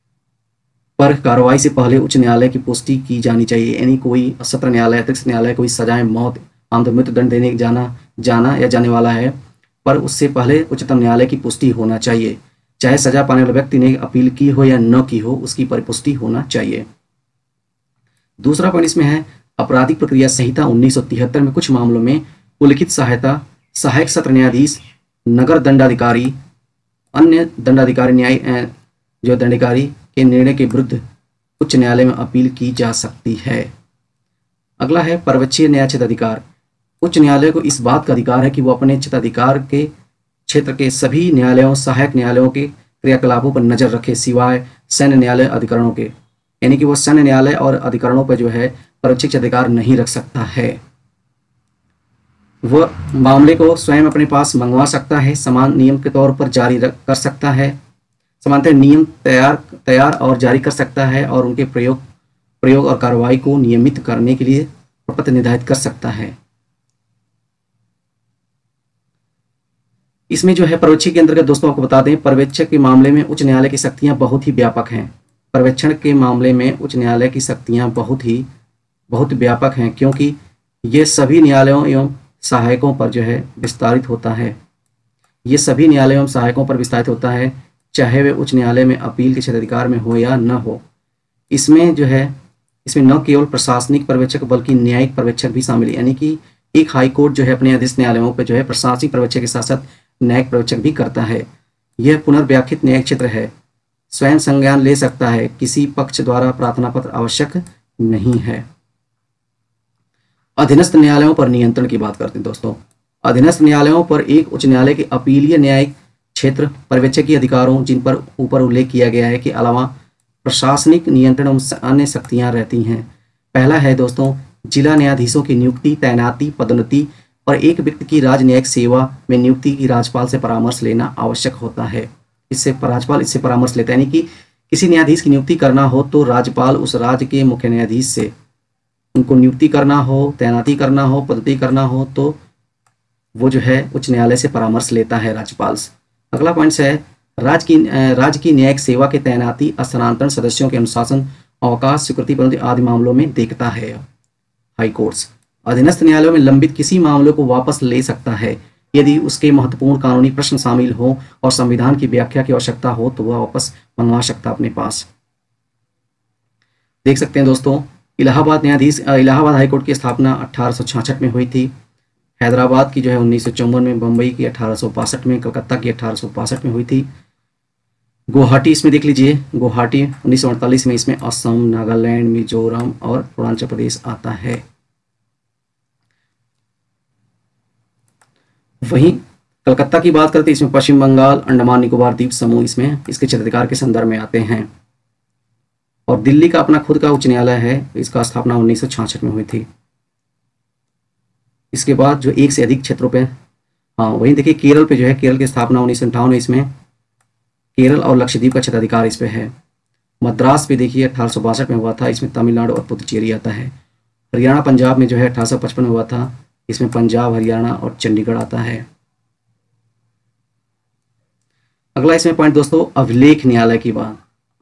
S1: पर कार्रवाई से पहले उच्च न्यायालय की पुष्टि की जानी चाहिए। यानी कोई सत्र न्यायालय, अतिरिक्त न्यायालय कोई सजाएं मौत, मृत्यु दंड देने जाना या जाने वाला है, पर उससे पहले उच्चतम न्यायालय की पुष्टि होना चाहिए। चाहे सजा पाने वाले व्यक्ति ने अपील की हो या न की हो, उसकी परिपुष्टि होना चाहिए। दूसरा पॉइंट इसमें है आपराधिक प्रक्रिया संहिता 1973 में कुछ मामलों में उल्लिखित सहायक सत्र न्यायाधीश, नगर दंडाधिकारी, अन्य दंडाधिकारी दंडाधिकारी के निर्णय के विरुद्ध उच्च न्यायालय में अपील की जा सकती है। अगला है पर्यवेक्षीय न्याय क्षेत्राधिकार। उच्च न्यायालय को इस बात का अधिकार है कि वो अपने क्षेत्राधिकार के क्षेत्र के सभी न्यायालयों, सहायक न्यायालयों के क्रियाकलापों पर नजर रखे सिवाय सैन्य न्यायालय अधिकरणों के। यानी कि वो सैन्य न्यायालय और अधिकरणों पर जो है पर्यवेक्षी अधिकार नहीं रख सकता है। वह मामले को स्वयं अपने पास मंगवा सकता है, समान नियम के तौर पर जारी कर सकता है, समानतः नियम तैयार और जारी कर सकता है और उनके प्रयोग और कार्रवाई को नियमित करने के लिए प्रपत्र निर्धारित कर सकता है। इसमें जो है पर्यवेक्षक के अंतर्गत दोस्तों आपको बता दें, पर्यवेक्षक के मामले में उच्च न्यायालय की शक्तियां बहुत ही व्यापक हैं। पर्यवेक्षण के मामले में उच्च न्यायालय की शक्तियां बहुत व्यापक हैं, क्योंकि ये सभी न्यायालयों एवं सहायकों पर जो है विस्तारित होता है। ये सभी न्यायालयों एवं सहायकों पर विस्तारित होता है, चाहे वे उच्च न्यायालय में अपील के क्षेत्राधिकार में हो या न हो। इसमें न केवल प्रशासनिक पर्यवेक्षक बल्कि न्यायिक पर्यवेक्षक भी शामिल है। यानी कि एक हाई कोर्ट जो है अपने अधीनस्थ न्यायालयों पर जो है प्रशासनिक पर्यवेक्षक के साथ साथ न्यायिक पर्यवेक्षक भी करता है। यह पुनर्व्याख्यित न्यायिक क्षेत्र है, स्वयं संज्ञान ले सकता है, किसी पक्ष द्वारा प्रार्थना पत्र आवश्यक नहीं है। अधीनस्थ न्यायालयों पर नियंत्रण की बात करते हैं दोस्तों। अधीनस्थ न्यायालयों पर एक उच्च न्यायालय के अपीलीय न्यायिक क्षेत्र पर्यवेक्षकीय अधिकारों जिन पर ऊपर उल्लेख किया गया है के अलावा प्रशासनिक नियंत्रण एवं अन्य शक्तियां रहती हैं। पहला है दोस्तों जिला न्यायाधीशों की नियुक्ति, तैनाती, पदोन्नति और एक व्यक्ति की राज न्यायिक सेवा में नियुक्ति की राज्यपाल से परामर्श लेना आवश्यक होता है। राज्यपाल इससे परामर्श लेता है, यानी कि किसी न्यायाधीश की नियुक्ति करना हो तो राज्यपाल उस राज्य के मुख्य न्यायाधीश से उनको नियुक्ति करना हो, तैनाती करना हो, पदोन्नति करना हो तो वो जो है उच्च न्यायालय से परामर्श लेता है राज्यपाल से। अगला पॉइंट है राज्य की न्यायिक सेवा के तैनाती, स्थानांतरण, सदस्यों के अनुशासन, अवकाश, स्वीकृति, पदोन्नति आदि मामलों में देखता है हाई कोर्ट्स। अधीनस्थ न्यायालयों में लंबित किसी मामले को वापस ले सकता है यदि उसके महत्वपूर्ण कानूनी प्रश्न शामिल हो और संविधान की व्याख्या की आवश्यकता हो तो वह वापस मंगवा सकता अपने पास। देख सकते हैं दोस्तों इलाहाबाद हाईकोर्ट की स्थापना 1866 में हुई थी। हैदराबाद की जो है 1954 में, बम्बई की 1862 में, कलकत्ता की 1862 में हुई थी। गुवाहाटी इसमें देख लीजिए, गुवाहाटी 1948 में, इसमें असम, नागालैंड, मिजोरम और अरुणाचल प्रदेश आता है। वहीं कलकत्ता की बात करते हैं, इसमें पश्चिम बंगाल, अंडमान निकोबार द्वीप समूह इसमें इसके क्षेत्राधिकार के संदर्भ में आते हैं। और दिल्ली का अपना खुद का उच्च न्यायालय है, इसका स्थापना 1966 में हुई थी। इसके बाद जो एक से अधिक क्षेत्रों पे, हाँ वहीं देखिए केरल पे जो है, केरल की स्थापना 1958 में, इसमें केरल और लक्षद्वीप का क्षेत्राधिकार इस पे है। मद्रास पे देखिए 1862 में हुआ था, इसमें तमिलनाडु और पुदुचेरी आता है। हरियाणा पंजाब में जो है 1855 में हुआ था, इसमें पंजाब, हरियाणा और चंडीगढ़ आता है। अगला इसमें पॉइंट दोस्तों अभिलेख न्यायालय की बात।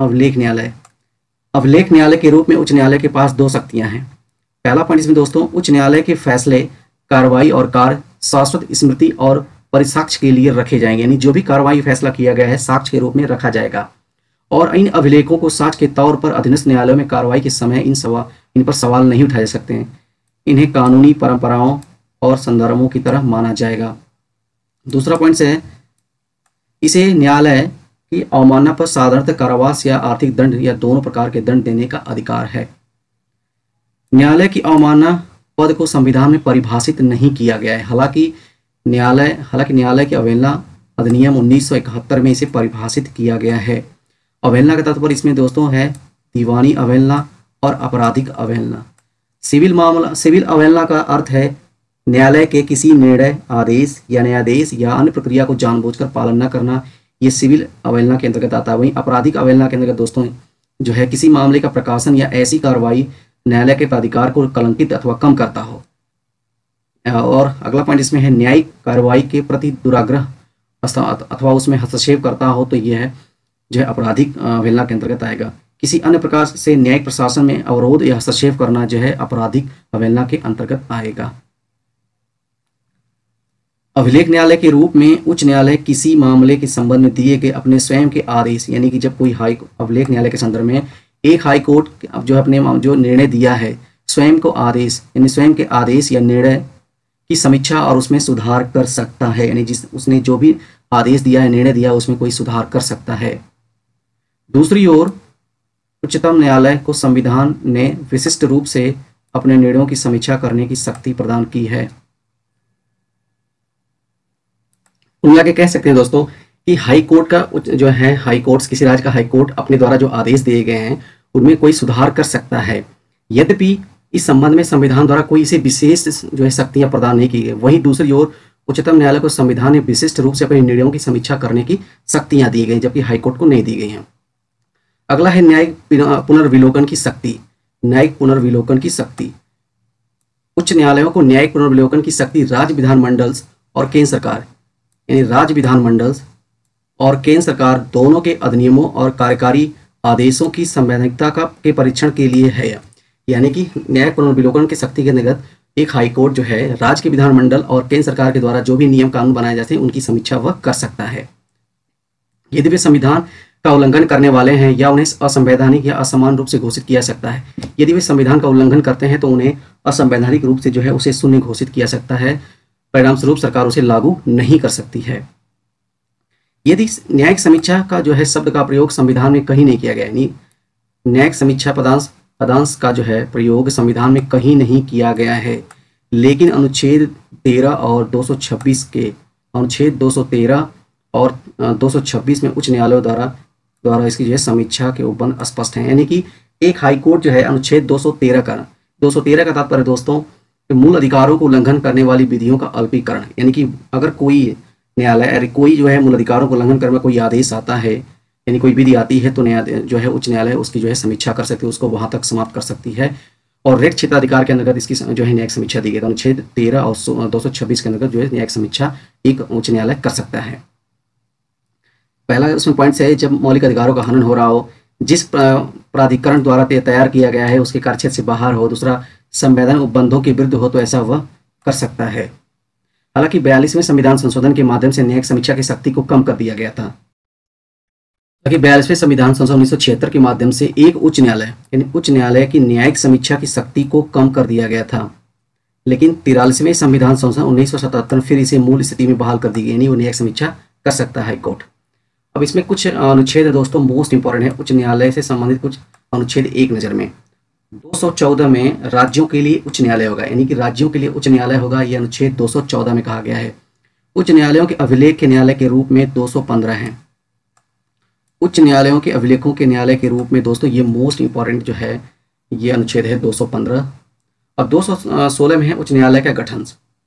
S1: अभिलेख न्यायालय के रूप में उच्च न्यायालय के पास दो शक्तियां हैं। पहला पॉइंट इसमें दोस्तों उच्च न्यायालय के फैसले, कार्रवाई और कार्य शाश्वत स्मृति और परिसाक्ष्य के लिए रखे जाएंगे, यानी जो भी कार्रवाई फैसला किया गया है साक्ष्य के रूप में रखा जाएगा। और इन अभिलेखों को साक्ष्य के तौर पर अधीनस्थ न्यायालयों में कार्रवाई के समय इन पर सवाल नहीं उठाए जा सकते हैं। इन्हें कानूनी परंपराओं और संदर्भों की तरह माना जाएगा। दूसरा पॉइंट है इसे न्यायालय की अवमानना पर साधारणतः कारावास या आर्थिक दंड या दोनों प्रकार के दंड देने का अधिकार है। न्यायालय की अवमानना पद को संविधान में परिभाषित नहीं किया गया है। हालांकि न्यायालय की अवहेलना अधिनियम 1971 में इसे परिभाषित किया गया है। अवहेलना का तात्पर्य इसमें दोस्तों है दीवानी अवहेलना और आपराधिक अवहेलना। सिविल अवहेलना का अर्थ है न्यायालय के किसी निर्णय, आदेश या न्यायाधीश या अन्य प्रक्रिया को जानबूझकर पालन न करना, ये सिविल अवहेलना के अंतर्गत आता है। वहीं आपराधिक अवहेलना के अंतर्गत दोस्तों जो है किसी मामले का प्रकाशन या ऐसी कार्रवाई न्यायालय के प्राधिकार को कलंकित अथवा कम करता हो। और अगला पॉइंट इसमें है न्यायिक कार्रवाई के प्रति दुराग्रह अथवा उसमें हस्तक्षेप करता हो तो यह है जो है आपराधिक अवहेलना के अंतर्गत आएगा। किसी अन्य प्रकार से न्यायिक प्रशासन में अवरोध या हस्तक्षेप करना जो है आपराधिक अवहेलना के अंतर्गत आएगा। अभिलेख न्यायालय के रूप में उच्च न्यायालय किसी मामले के संबंध में दिए गए अपने स्वयं के आदेश, यानी कि जब कोई अभिलेख न्यायालय के संदर्भ में एक हाई कोर्ट जो अपने जो निर्णय दिया है स्वयं को आदेश यानी स्वयं के आदेश या निर्णय की समीक्षा और उसमें सुधार कर सकता है, यानी उसने जो भी आदेश दिया है, निर्णय दिया है, उसमें कोई सुधार कर सकता है। दूसरी ओर उच्चतम न्यायालय को संविधान ने विशिष्ट रूप से अपने निर्णयों की समीक्षा करने की शक्ति प्रदान की है। उनमें कह सकते हैं दोस्तों कि हाई कोर्ट का जो है हाई कोर्ट्स, किसी राज्य का हाई कोर्ट अपने द्वारा जो आदेश दिए गए हैं उनमें कोई सुधार कर सकता है, यद्यपि इस संबंध में संविधान द्वारा कोई इसे विशेष जो है शक्तियां प्रदान नहीं की गई। वहीं दूसरी ओर उच्चतम न्यायालय को संविधान ने विशिष्ट रूप से अपने निर्णयों की समीक्षा करने की शक्तियां दी गई, जबकि हाईकोर्ट को नहीं दी गई हैं। अगला है न्यायिक पुनर्विलोकन की शक्ति। न्यायिक पुनर्विलोकन की शक्ति, उच्च न्यायालयों को न्यायिक पुनर्विलोकन की शक्ति राज्य विधानमंडल और केंद्र सरकार, यानी राज्य विधानमंडल और केंद्र सरकार दोनों के अधिनियमों और कार्यकारी आदेशों की संवैधानिकता के परीक्षण के लिए है। यानी कि न्यायिक पुनर्विलोकन की शक्ति के अंतर्गत एक हाई कोर्ट जो है राज्य के विधानमंडल और केंद्र सरकार के द्वारा जो भी नियम कानून बनाए जाते हैं उनकी समीक्षा वह कर सकता है। यदि वे संविधान का उल्लंघन करने वाले हैं या उन्हें असंवैधानिक या असमान रूप से घोषित किया सकता है। यदि वे संविधान का उल्लंघन करते हैं तो उन्हें असंवैधानिक रूप से जो है उसे शून्य घोषित किया सकता है, परिणाम स्वरूप सरकार उसे लागू नहीं कर सकती है। यदि न्यायिक समीक्षा का जो है शब्द का प्रयोग संविधान में कहीं नहीं किया गया, यानी न्यायिक समीक्षा पदांश का जो है प्रयोग संविधान में कहीं नहीं किया गया है, लेकिन अनुच्छेद 13 और 226 के अनुच्छेद 213 और 226 में उच्च न्यायालयों द्वारा इसकी जो है समीक्षा के उपबंध स्पष्ट हैं। यानी कि एक हाई कोर्ट जो है अनुच्छेद 213 का तात्पर्य दोस्तों मूल अधिकारों को उल्लंघन करने वाली विधियों का अल्पीकरण, यानी कि अगर कोई न्यायालय कोई जो है मूल अधिकारों को उल्लंघन करने में कोई आदेश आता है, यानी कोई विधि आती है, तो जो है उच्च न्यायालय उसकी जो है समीक्षा कर सकती है, उसको वहां तक समाप्त कर सकती है। और रेट क्षेत्राधिकार के अंतर्गत इसकी जो है न्यायिक समीक्षा दी गई, तो अनुच्छेद 13 और 226 के अंतर्गत जो है न्यायिक समीक्षा एक उच्च न्यायालय कर सकता है। पहला उसमें पॉइंट है, जब मौलिक अधिकारों का हनन हो रहा हो, जिस प्राधिकरण द्वारा तैयार किया गया है उसके कार्यक्षेत्र से बाहर हो, दूसरा संवैधानिक उपबंधों के विरुद्ध हो, तो ऐसा वह कर सकता है। हालांकि 42वें संविधान संशोधन के माध्यम से न्यायिक समीक्षा की शक्ति को कम कर दिया गया था। हालांकि 42वें संविधान संशोधन 1976 के माध्यम से एक उच्च न्यायालय यानी उच्च न्यायालय की न्यायिक समीक्षा की शक्ति को कम कर दिया गया था, लेकिन 43वें संविधान संशोधन 1977 फिर इसे मूल स्थिति में बहाल कर दी गई, यानी वो न्यायिक समीक्षा कर सकता है हाईकोर्ट। अब इसमें कुछ अनुच्छेद है दोस्तों, मोस्ट इंपॉर्टेंट है उच्च न्यायालय से संबंधित कुछ अनुच्छेद एक नज़र में। 214 में राज्यों के लिए उच्च न्यायालय होगा, यानी कि राज्यों के लिए उच्च न्यायालय होगा, यह अनुच्छेद 214 में कहा गया है। उच्च न्यायालयों के अभिलेख के न्यायालय के रूप में 215 हैं। उच्च न्यायालयों के अभिलेखों के न्यायालय के रूप में दोस्तों ये मोस्ट इंपॉर्टेंट जो है ये अनुच्छेद है 215। अब 216 में है उच्च न्यायालय का गठन,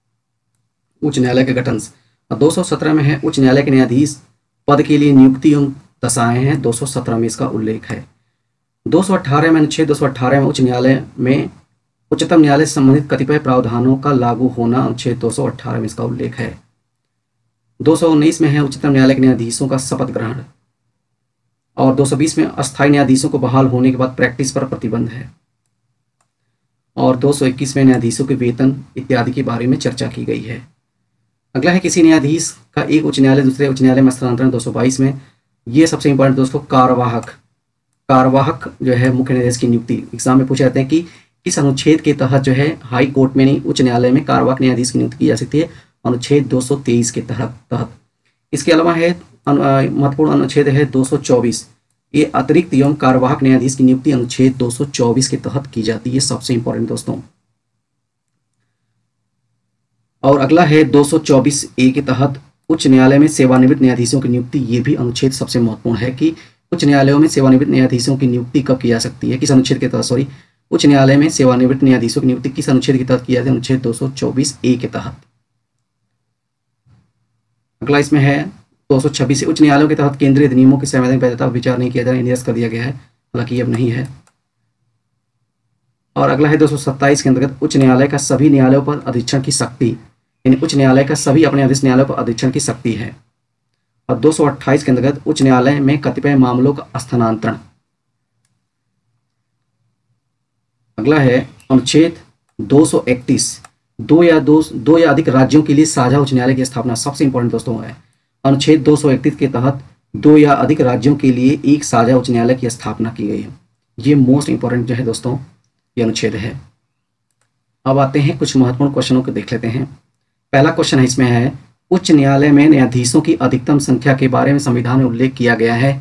S1: और 217 में है उच्च न्यायालय के न्यायाधीश पद के लिए नियुक्ति एवं दशाएं हैं, 217 में इसका उल्लेख है। 218 में अनुच्छेद 218 में उच्च न्यायालय में उच्चतम न्यायालय से संबंधित कतिपय प्रावधानों का लागू होना, अनुच्छेद 218 में इसका उल्लेख है। 219 में है उच्चतम न्यायालय के न्यायाधीशों का शपथ ग्रहण, और 220 में अस्थायी न्यायाधीशों को बहाल होने के बाद प्रैक्टिस पर प्रतिबंध है, और 221 में न्यायाधीशों के वेतन इत्यादि के बारे में चर्चा की गई है। अगला है किसी न्यायाधीश का एक उच्च न्यायालय दूसरे उच्च न्यायालय में स्थानांतरण, 222 में। ये सबसे इंपॉर्टेंट दोस्तों कार्यवाहक जो है मुख्य न्यायाधीश की नियुक्ति एग्जाम में पूछे जाते हैं कि इस अनुच्छेद के तहत जो है हाई कोर्ट में नहीं उच्च न्यायालय में कार्यवाहक न्यायाधीश की नियुक्ति की जा सकती है, अनुच्छेद 223 के तहत। इसके अलावा है महत्वपूर्ण अनुच्छेद है 224, ये अतिरिक्त एवं कार्यवाहक न्यायाधीश की नियुक्ति अनुच्छेद 224 के तहत की जाती है, सबसे इंपॉर्टेंट दोस्तों। और अगला है 224A के तहत उच्च न्यायालय में सेवानिवृत्त न्यायाधीशों की नियुक्ति, ये भी अनुच्छेद सबसे महत्वपूर्ण है कि उच्च न्यायालयों में सेवानिवृत्त न्यायाधीशों की नियुक्ति कब की जा सकती है, किस अनुच्छेद के तहत, उच्च न्यायालय में सेवानिवृत्त न्यायाधीशों की नियुक्ति किस अनुच्छेद के तहत की जाती है, अनुच्छेद 224A के तहत। अगला इसमें है 226 उच्च न्यायालयों के तहत केंद्रीय अधिनियमों की संवैधानिक वैधता पर विचार नहीं किया जाए, निरस्त कर दिया गया है, हालांकि अब नहीं है। और अगला है 227 के अंतर्गत उच्च न्यायालय का सभी न्यायालयों पर अधीक्षण की शक्ति, यानी उच्च न्यायालय का सभी अपने अधीन न्यायालयों पर अधीक्षण की शक्ति है। और 228 के अंतर्गत उच्च न्यायालय में कतिपय मामलों का स्थानांतरण। अगला है अनुच्छेद 231 दो या अधिक राज्यों के लिए साझा उच्च न्यायालय की स्थापना, सबसे इंपॉर्टेंट दोस्तों है अनुच्छेद 231 के तहत 2 या अधिक राज्यों के लिए एक साझा उच्च न्यायालय की स्थापना की गई है। ये मोस्ट इंपॉर्टेंट जो है दोस्तों ये अनुच्छेद है। अब आते हैं कुछ महत्वपूर्ण क्वेश्चनों को देख लेते हैं। पहला क्वेश्चन है इसमें है उच्च न्यायालय में न्यायाधीशों की अधिकतम संख्या के बारे में संविधान में उल्लेख किया गया है।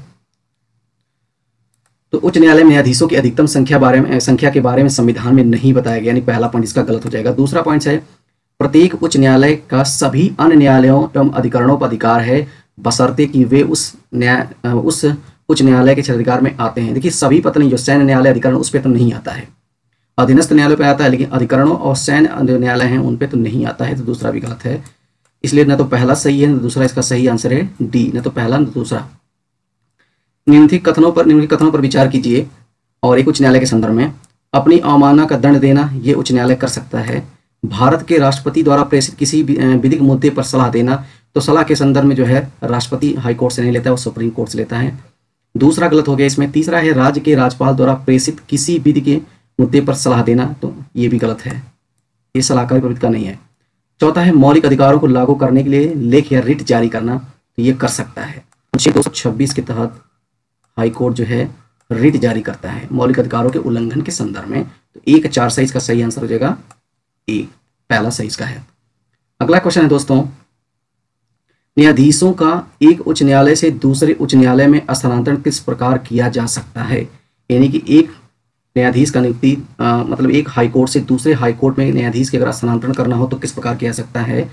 S1: तो उच्च न्यायालय में न्यायाधीशों की अधिकतम संख्या के बारे में संविधान में नहीं बताया गया, यानी पहला पॉइंट इसका गलत हो जाएगा। दूसरा पॉइंट है प्रत्येक उच्च न्यायालय का सभी अन्य न्यायालयों एवं अधिकरणों पर अधिकार है, बशर्ते कि वे उस उच्च न्यायालय के क्षेत्राधिकार में आते हैं। देखिए सभी पता नहीं, जो सैन्य न्यायालय अधिकरण उस पर तो नहीं आता है, अधीनस्थ न्यायालय पे आता है, लेकिन अधिकरणों और सैन्य न्यायालय हैं उन पे तो नहीं आता है, तो दूसरा भी गलत है। इसलिए न तो पहला सही है न दूसरा, इसका सही आंसर है डी, न तो पहला न दूसरा। निम्नलिखित कथनों पर विचार कीजिए और एक उच्च न्यायालय के संदर्भ में अपनी अवमानना का दंड देना ये उच्च न्यायालय कर सकता है। भारत के राष्ट्रपति द्वारा प्रेषित किसी विधिक मुद्दे पर सलाह देना, तो सलाह के संदर्भ में जो है राष्ट्रपति हाई कोर्ट से नहीं लेता है, वो सुप्रीम कोर्ट से लेता है। दूसरा गलत हो गया इसमें। तीसरा है राज्य के राज्यपाल द्वारा प्रेषित किसी विधि के मुद्दे पर सलाह देना, तो ये भी गलत है, ये सलाहकारी प्रवृत्ति का नहीं है। चौथा है मौलिक अधिकारों को लागू करने के लिए लेख या रिट जारी करना, तो ये कर सकता है। अनुच्छेद 226 के तहत हाई कोर्ट जो है रिट जारी करता है मौलिक अधिकारों के उल्लंघन के संदर्भ में, तो 1 4 सही इसका सही आंसर हो जाएगा ए, पहला सही इसका है। अगला क्वेश्चन है दोस्तों न्यायाधीशों का एक उच्च न्यायालय से दूसरे उच्च न्यायालय में स्थानांतरण किस प्रकार किया जा सकता है। यानी कि एक न्यायाधीश का नियुक्ति मतलब एक हाई कोर्ट से दूसरे हाई कोर्ट में न्यायाधीश के अगर स्थानांतरण करना हो तो किस प्रकार किया जा सकता है।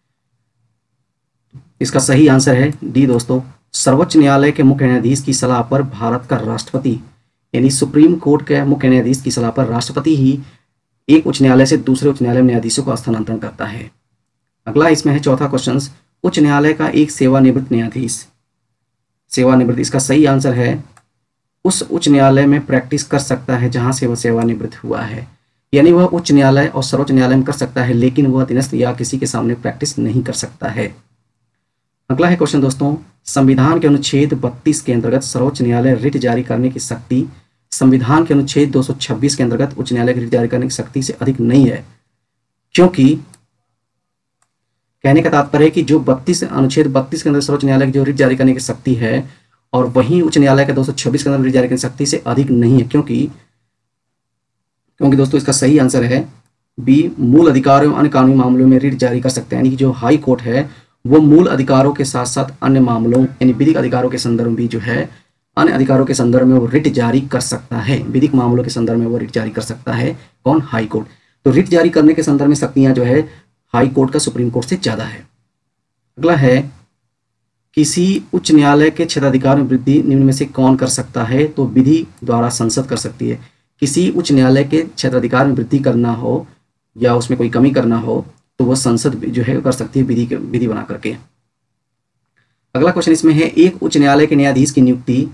S1: इसका सही आंसर है डी दोस्तों, सर्वोच्च न्यायालय के मुख्य न्यायाधीश की सलाह पर भारत का राष्ट्रपति, यानी सुप्रीम कोर्ट के मुख्य न्यायाधीश की सलाह पर राष्ट्रपति ही एक उच्च न्यायालय से दूसरे उच्च न्यायालय में न्यायाधीशों का स्थानांतरण करता है। अगला इसमें है चौथा क्वेश्चन, उच्च न्यायालय का एक सेवानिवृत्त न्यायाधीश, सेवानिवृत्त, इसका सही आंसर है उस उच्च न्यायालय में प्रैक्टिस कर सकता है जहां से वह सेवानिवृत्त हुआ है। यानी वह उच्च न्यायालय और सर्वोच्च न्यायालय में कर सकता है, लेकिन वह अधीनस्थ या किसी के सामने प्रैक्टिस नहीं कर सकता है। अगला है क्वेश्चन दोस्तों, संविधान के अनुच्छेद 32 के अंतर्गत सर्वोच्च न्यायालय रिट जारी करने की शक्ति संविधान के अनुच्छेद 226 के अंतर्गत उच्च न्यायालय की रिट जारी करने की शक्ति से अधिक नहीं है, क्योंकि कहने का तात्पर्य है कि जो अनुच्छेद 32 के अंदर सर्वोच्च न्यायालय की जो रिट जारी करने की शक्ति है और वहीं उच्च न्यायालय के 226 के अंदर रिट जारी करने की शक्ति से अधिक नहीं है, क्योंकि दोस्तों इसका सही आंसर है बी, मूल अधिकारों अन्य कानूनी मामलों में रिट जारी कर सकते हैं। यानी कि जो हाई कोर्ट है वो मूल अधिकारों के साथ साथ अन्य मामलों यानी विधिक अधिकारों के संदर्भ में भी जो है अन्य अधिकारों के संदर्भ में वो रिट जारी कर सकता है, विधिक मामलों के संदर्भ में वो रिट जारी कर सकता है। कौन? High court. तो रिट जारी करने के संदर्भ में शक्तियां जो है हाई कोर्ट का सुप्रीम कोर्ट से ज्यादा है। अगला है, किसी उच्च न्यायालय के क्षेत्राधिकार में वृद्धि निम्न में से कौन कर सकता है। तो विधि द्वारा संसद कर सकती है। किसी उच्च न्यायालय के क्षेत्राधिकार में वृद्धि करना हो या उसमें कोई कमी करना हो तो वह संसद जो है कर सकती है विधि बना करके। अगला क्वेश्चन इसमें है, एक उच्च न्यायालय के न्यायाधीश की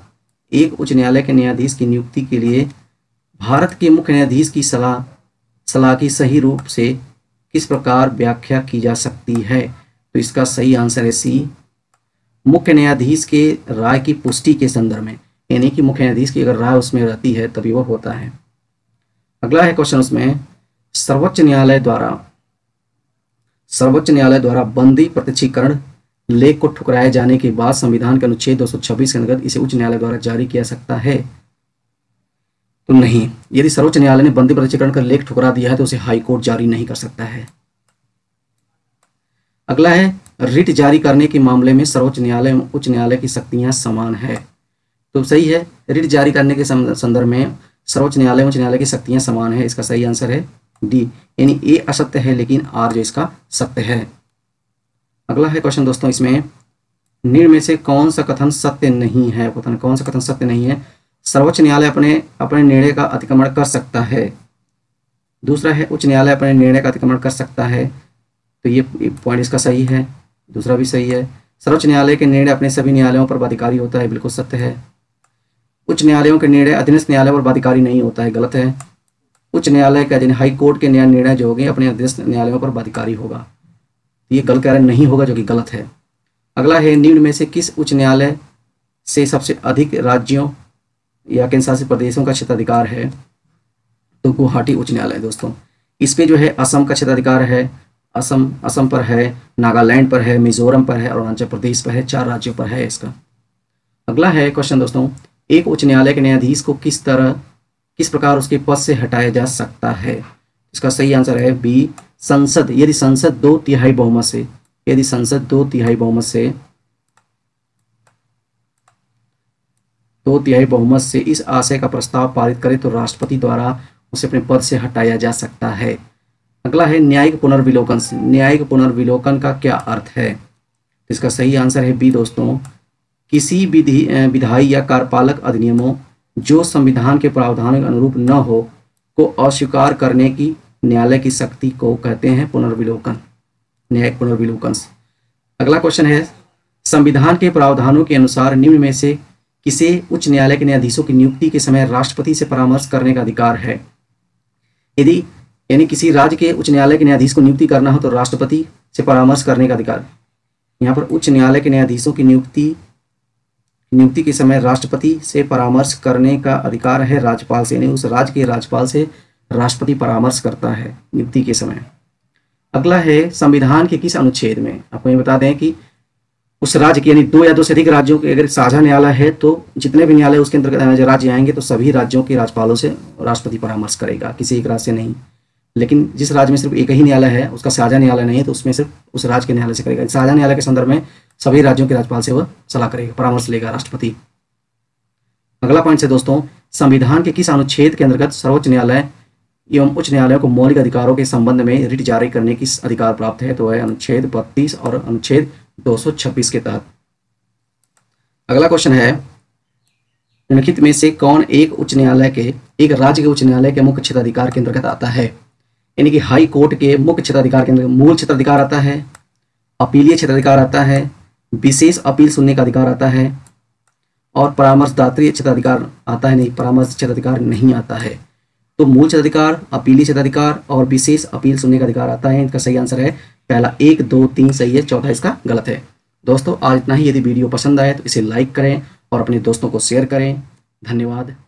S1: नियुक्ति के लिए भारत के मुख्य न्यायाधीश की सलाह की सही रूप से किस प्रकार व्याख्या की जा सकती है। तो इसका सही आंसर है सी, मुख्य न्यायाधीश के राय की पुष्टि के संदर्भ में, यानी कि मुख्य न्यायाधीश की अगर राय उसमें रहती है तभी वह होता है। अगला है क्वेश्चन उसमें, सर्वोच्च न्यायालय द्वारा बंदी प्रत्यक्षीकरण लेख को ठुकराए जाने के बाद संविधान के अनुच्छेद 226 के अंतर्गत इसे उच्च न्यायालय द्वारा जारी किया सकता है। तो नहीं, यदि सर्वोच्च न्यायालय ने बंदी प्रत्यक्षीकरण का लेख ठुकरा दिया है तो उसे हाई कोर्ट जारी नहीं कर सकता है। अगला है, रिट जारी करने के मामले में सर्वोच्च न्यायालय एवं उच्च न्यायालय की शक्तियां समान है। तो सही है, रिट जारी करने के संदर्भ में सर्वोच्च न्यायालय एवं उच्च न्यायालय की शक्तियां समान है। इसका सही आंसर है डी, यानी ए असत्य है लेकिन आर जो इसका सत्य है। अगला है क्वेश्चन दोस्तों इसमें, निम्न में से कौन सा कथन सत्य नहीं है। कौन सा कथन सत्य नहीं है। सर्वोच्च न्यायालय अपने निर्णय का अतिक्रमण कर सकता है। दूसरा है, उच्च न्यायालय अपने निर्णय का अतिक्रमण कर सकता है। तो ये पॉइंट इसका सही है, दूसरा भी सही है। सर्वोच्च न्यायालय के निर्णय अपने सभी न्यायालयों पर बाध्यकारी होता है, बिल्कुल सत्य है। उच्च न्यायालयों के निर्णय अधीनस्थ न्यायालय पर बाध्यकारी नहीं होता है, गलत है। उच्च न्यायालय के अधीन हाई कोर्ट के निर्णय जो होंगे अपने अधीनस्थ न्यायालयों पर बाध्यकारी होगा, ये गलत कह रहे नहीं होगा, जो कि गलत है। अगला है, निम्न में से किस उच्च न्यायालय से सबसे अधिक राज्यों या केंद्र शासित प्रदेशों का क्षेत्राधिकार है। तो गुवाहाटी उच्च न्यायालय दोस्तों। इस पे जो है असम का क्षेत्राधिकार है, असम पर है, नागालैंड पर है, मिजोरम पर है, अरुणाचल प्रदेश पर है, 4 राज्यों पर है इसका। अगला है क्वेश्चन दोस्तों, एक उच्च न्यायालय के न्यायाधीश को किस प्रकार उसके पद से हटाया जा सकता है। इसका सही आंसर है बी, संसद, यदि संसद 2/3 बहुमत से इस आशय का प्रस्ताव पारित करे तो राष्ट्रपति द्वारा उसे अपने पद से हटाया जा सकता है। अगला है, न्यायिक पुनर्विलोकन का क्या अर्थ है। इसका सही आंसर है बी दोस्तों, किसी विधायी या कार्यपालक अधिनियमों जो संविधान के प्रावधानों के अनुरूप न हो को अस्वीकार करने की न्यायालय की शक्ति को कहते हैं पुनर्विलोकन, न्यायिक पुनर्विलोकन। अगला क्वेश्चन है, संविधान के प्रावधानों के अनुसार निम्न में से किसे उच्च न्यायालय के न्यायाधीशों की नियुक्ति के समय राष्ट्रपति से परामर्श करने का अधिकार है। यदि यानी किसी राज्य के उच्च न्यायालय के न्यायाधीश को नियुक्ति करना हो तो राष्ट्रपति से परामर्श करने का अधिकार। यहाँ पर उच्च न्यायालय के न्यायाधीशों की नियुक्ति के समय राष्ट्रपति से परामर्श करने का अधिकार है राज्यपाल से, यानी उस राज्य के राज्यपाल से राष्ट्रपति परामर्श करता है नियुक्ति के समय। अगला है, संविधान के किस अनुच्छेद में, आपको ये बता दें कि उस राज्य के यानी 2 या 2 से अधिक राज्यों के अगर साझा न्यायालय है तो जितने भी न्यायालय उसके अंतर्गत राज्य आएंगे तो सभी राज्यों के राज्यपालों से राष्ट्रपति परामर्श करेगा, किसी एक राज्य से नहीं। लेकिन जिस राज्य में सिर्फ एक ही न्यायालय है, उसका साझा न्यायालय नहीं है, तो उसमें सिर्फ उस राज्य के न्यायालय से करेगा। साझा न्यायालय के संदर्भ में सभी राज्यों के राज्यपाल से वह सलाह करेगा, परामर्श लेगा राष्ट्रपति। अगला पॉइंट है दोस्तों, संविधान के किस अनुच्छेद के अंतर्गत सर्वोच्च न्यायालय एवं उच्च न्यायालयों को मौलिक अधिकारों के संबंध में रिट जारी करने की अधिकार प्राप्त है? तो है अनुच्छेद 32 और अनुच्छेद 226 के तहत। अगला क्वेश्चन है, निम्नलिखित में से कौन एक राज्य के उच्च न्यायालय के मुख्य क्षेत्राधिकार के अंतर्गत आता है? यानी कि हाई कोर्ट के मुख्य क्षेत्राधिकार के अंतर्गत मूल क्षेत्राधिकार आता है, अपीलीय क्षेत्राधिकार आता है, विशेष अपील सुनने का अधिकार आता है और परामर्शदात्री क्षेत्राधिकार आता है? नहीं, परामर्श क्षेत्राधिकार नहीं आता है। तो मूल क्षेत्राधिकार, अपीलीय क्षेत्राधिकार और विशेष अपील सुनने का अधिकार आता है। इनका सही आंसर है पहला 1, 2, 3 सही है, चौथा इसका गलत है। दोस्तों आज इतना ही। यदि वीडियो पसंद आए तो इसे लाइक करें और अपने दोस्तों को शेयर करें। धन्यवाद।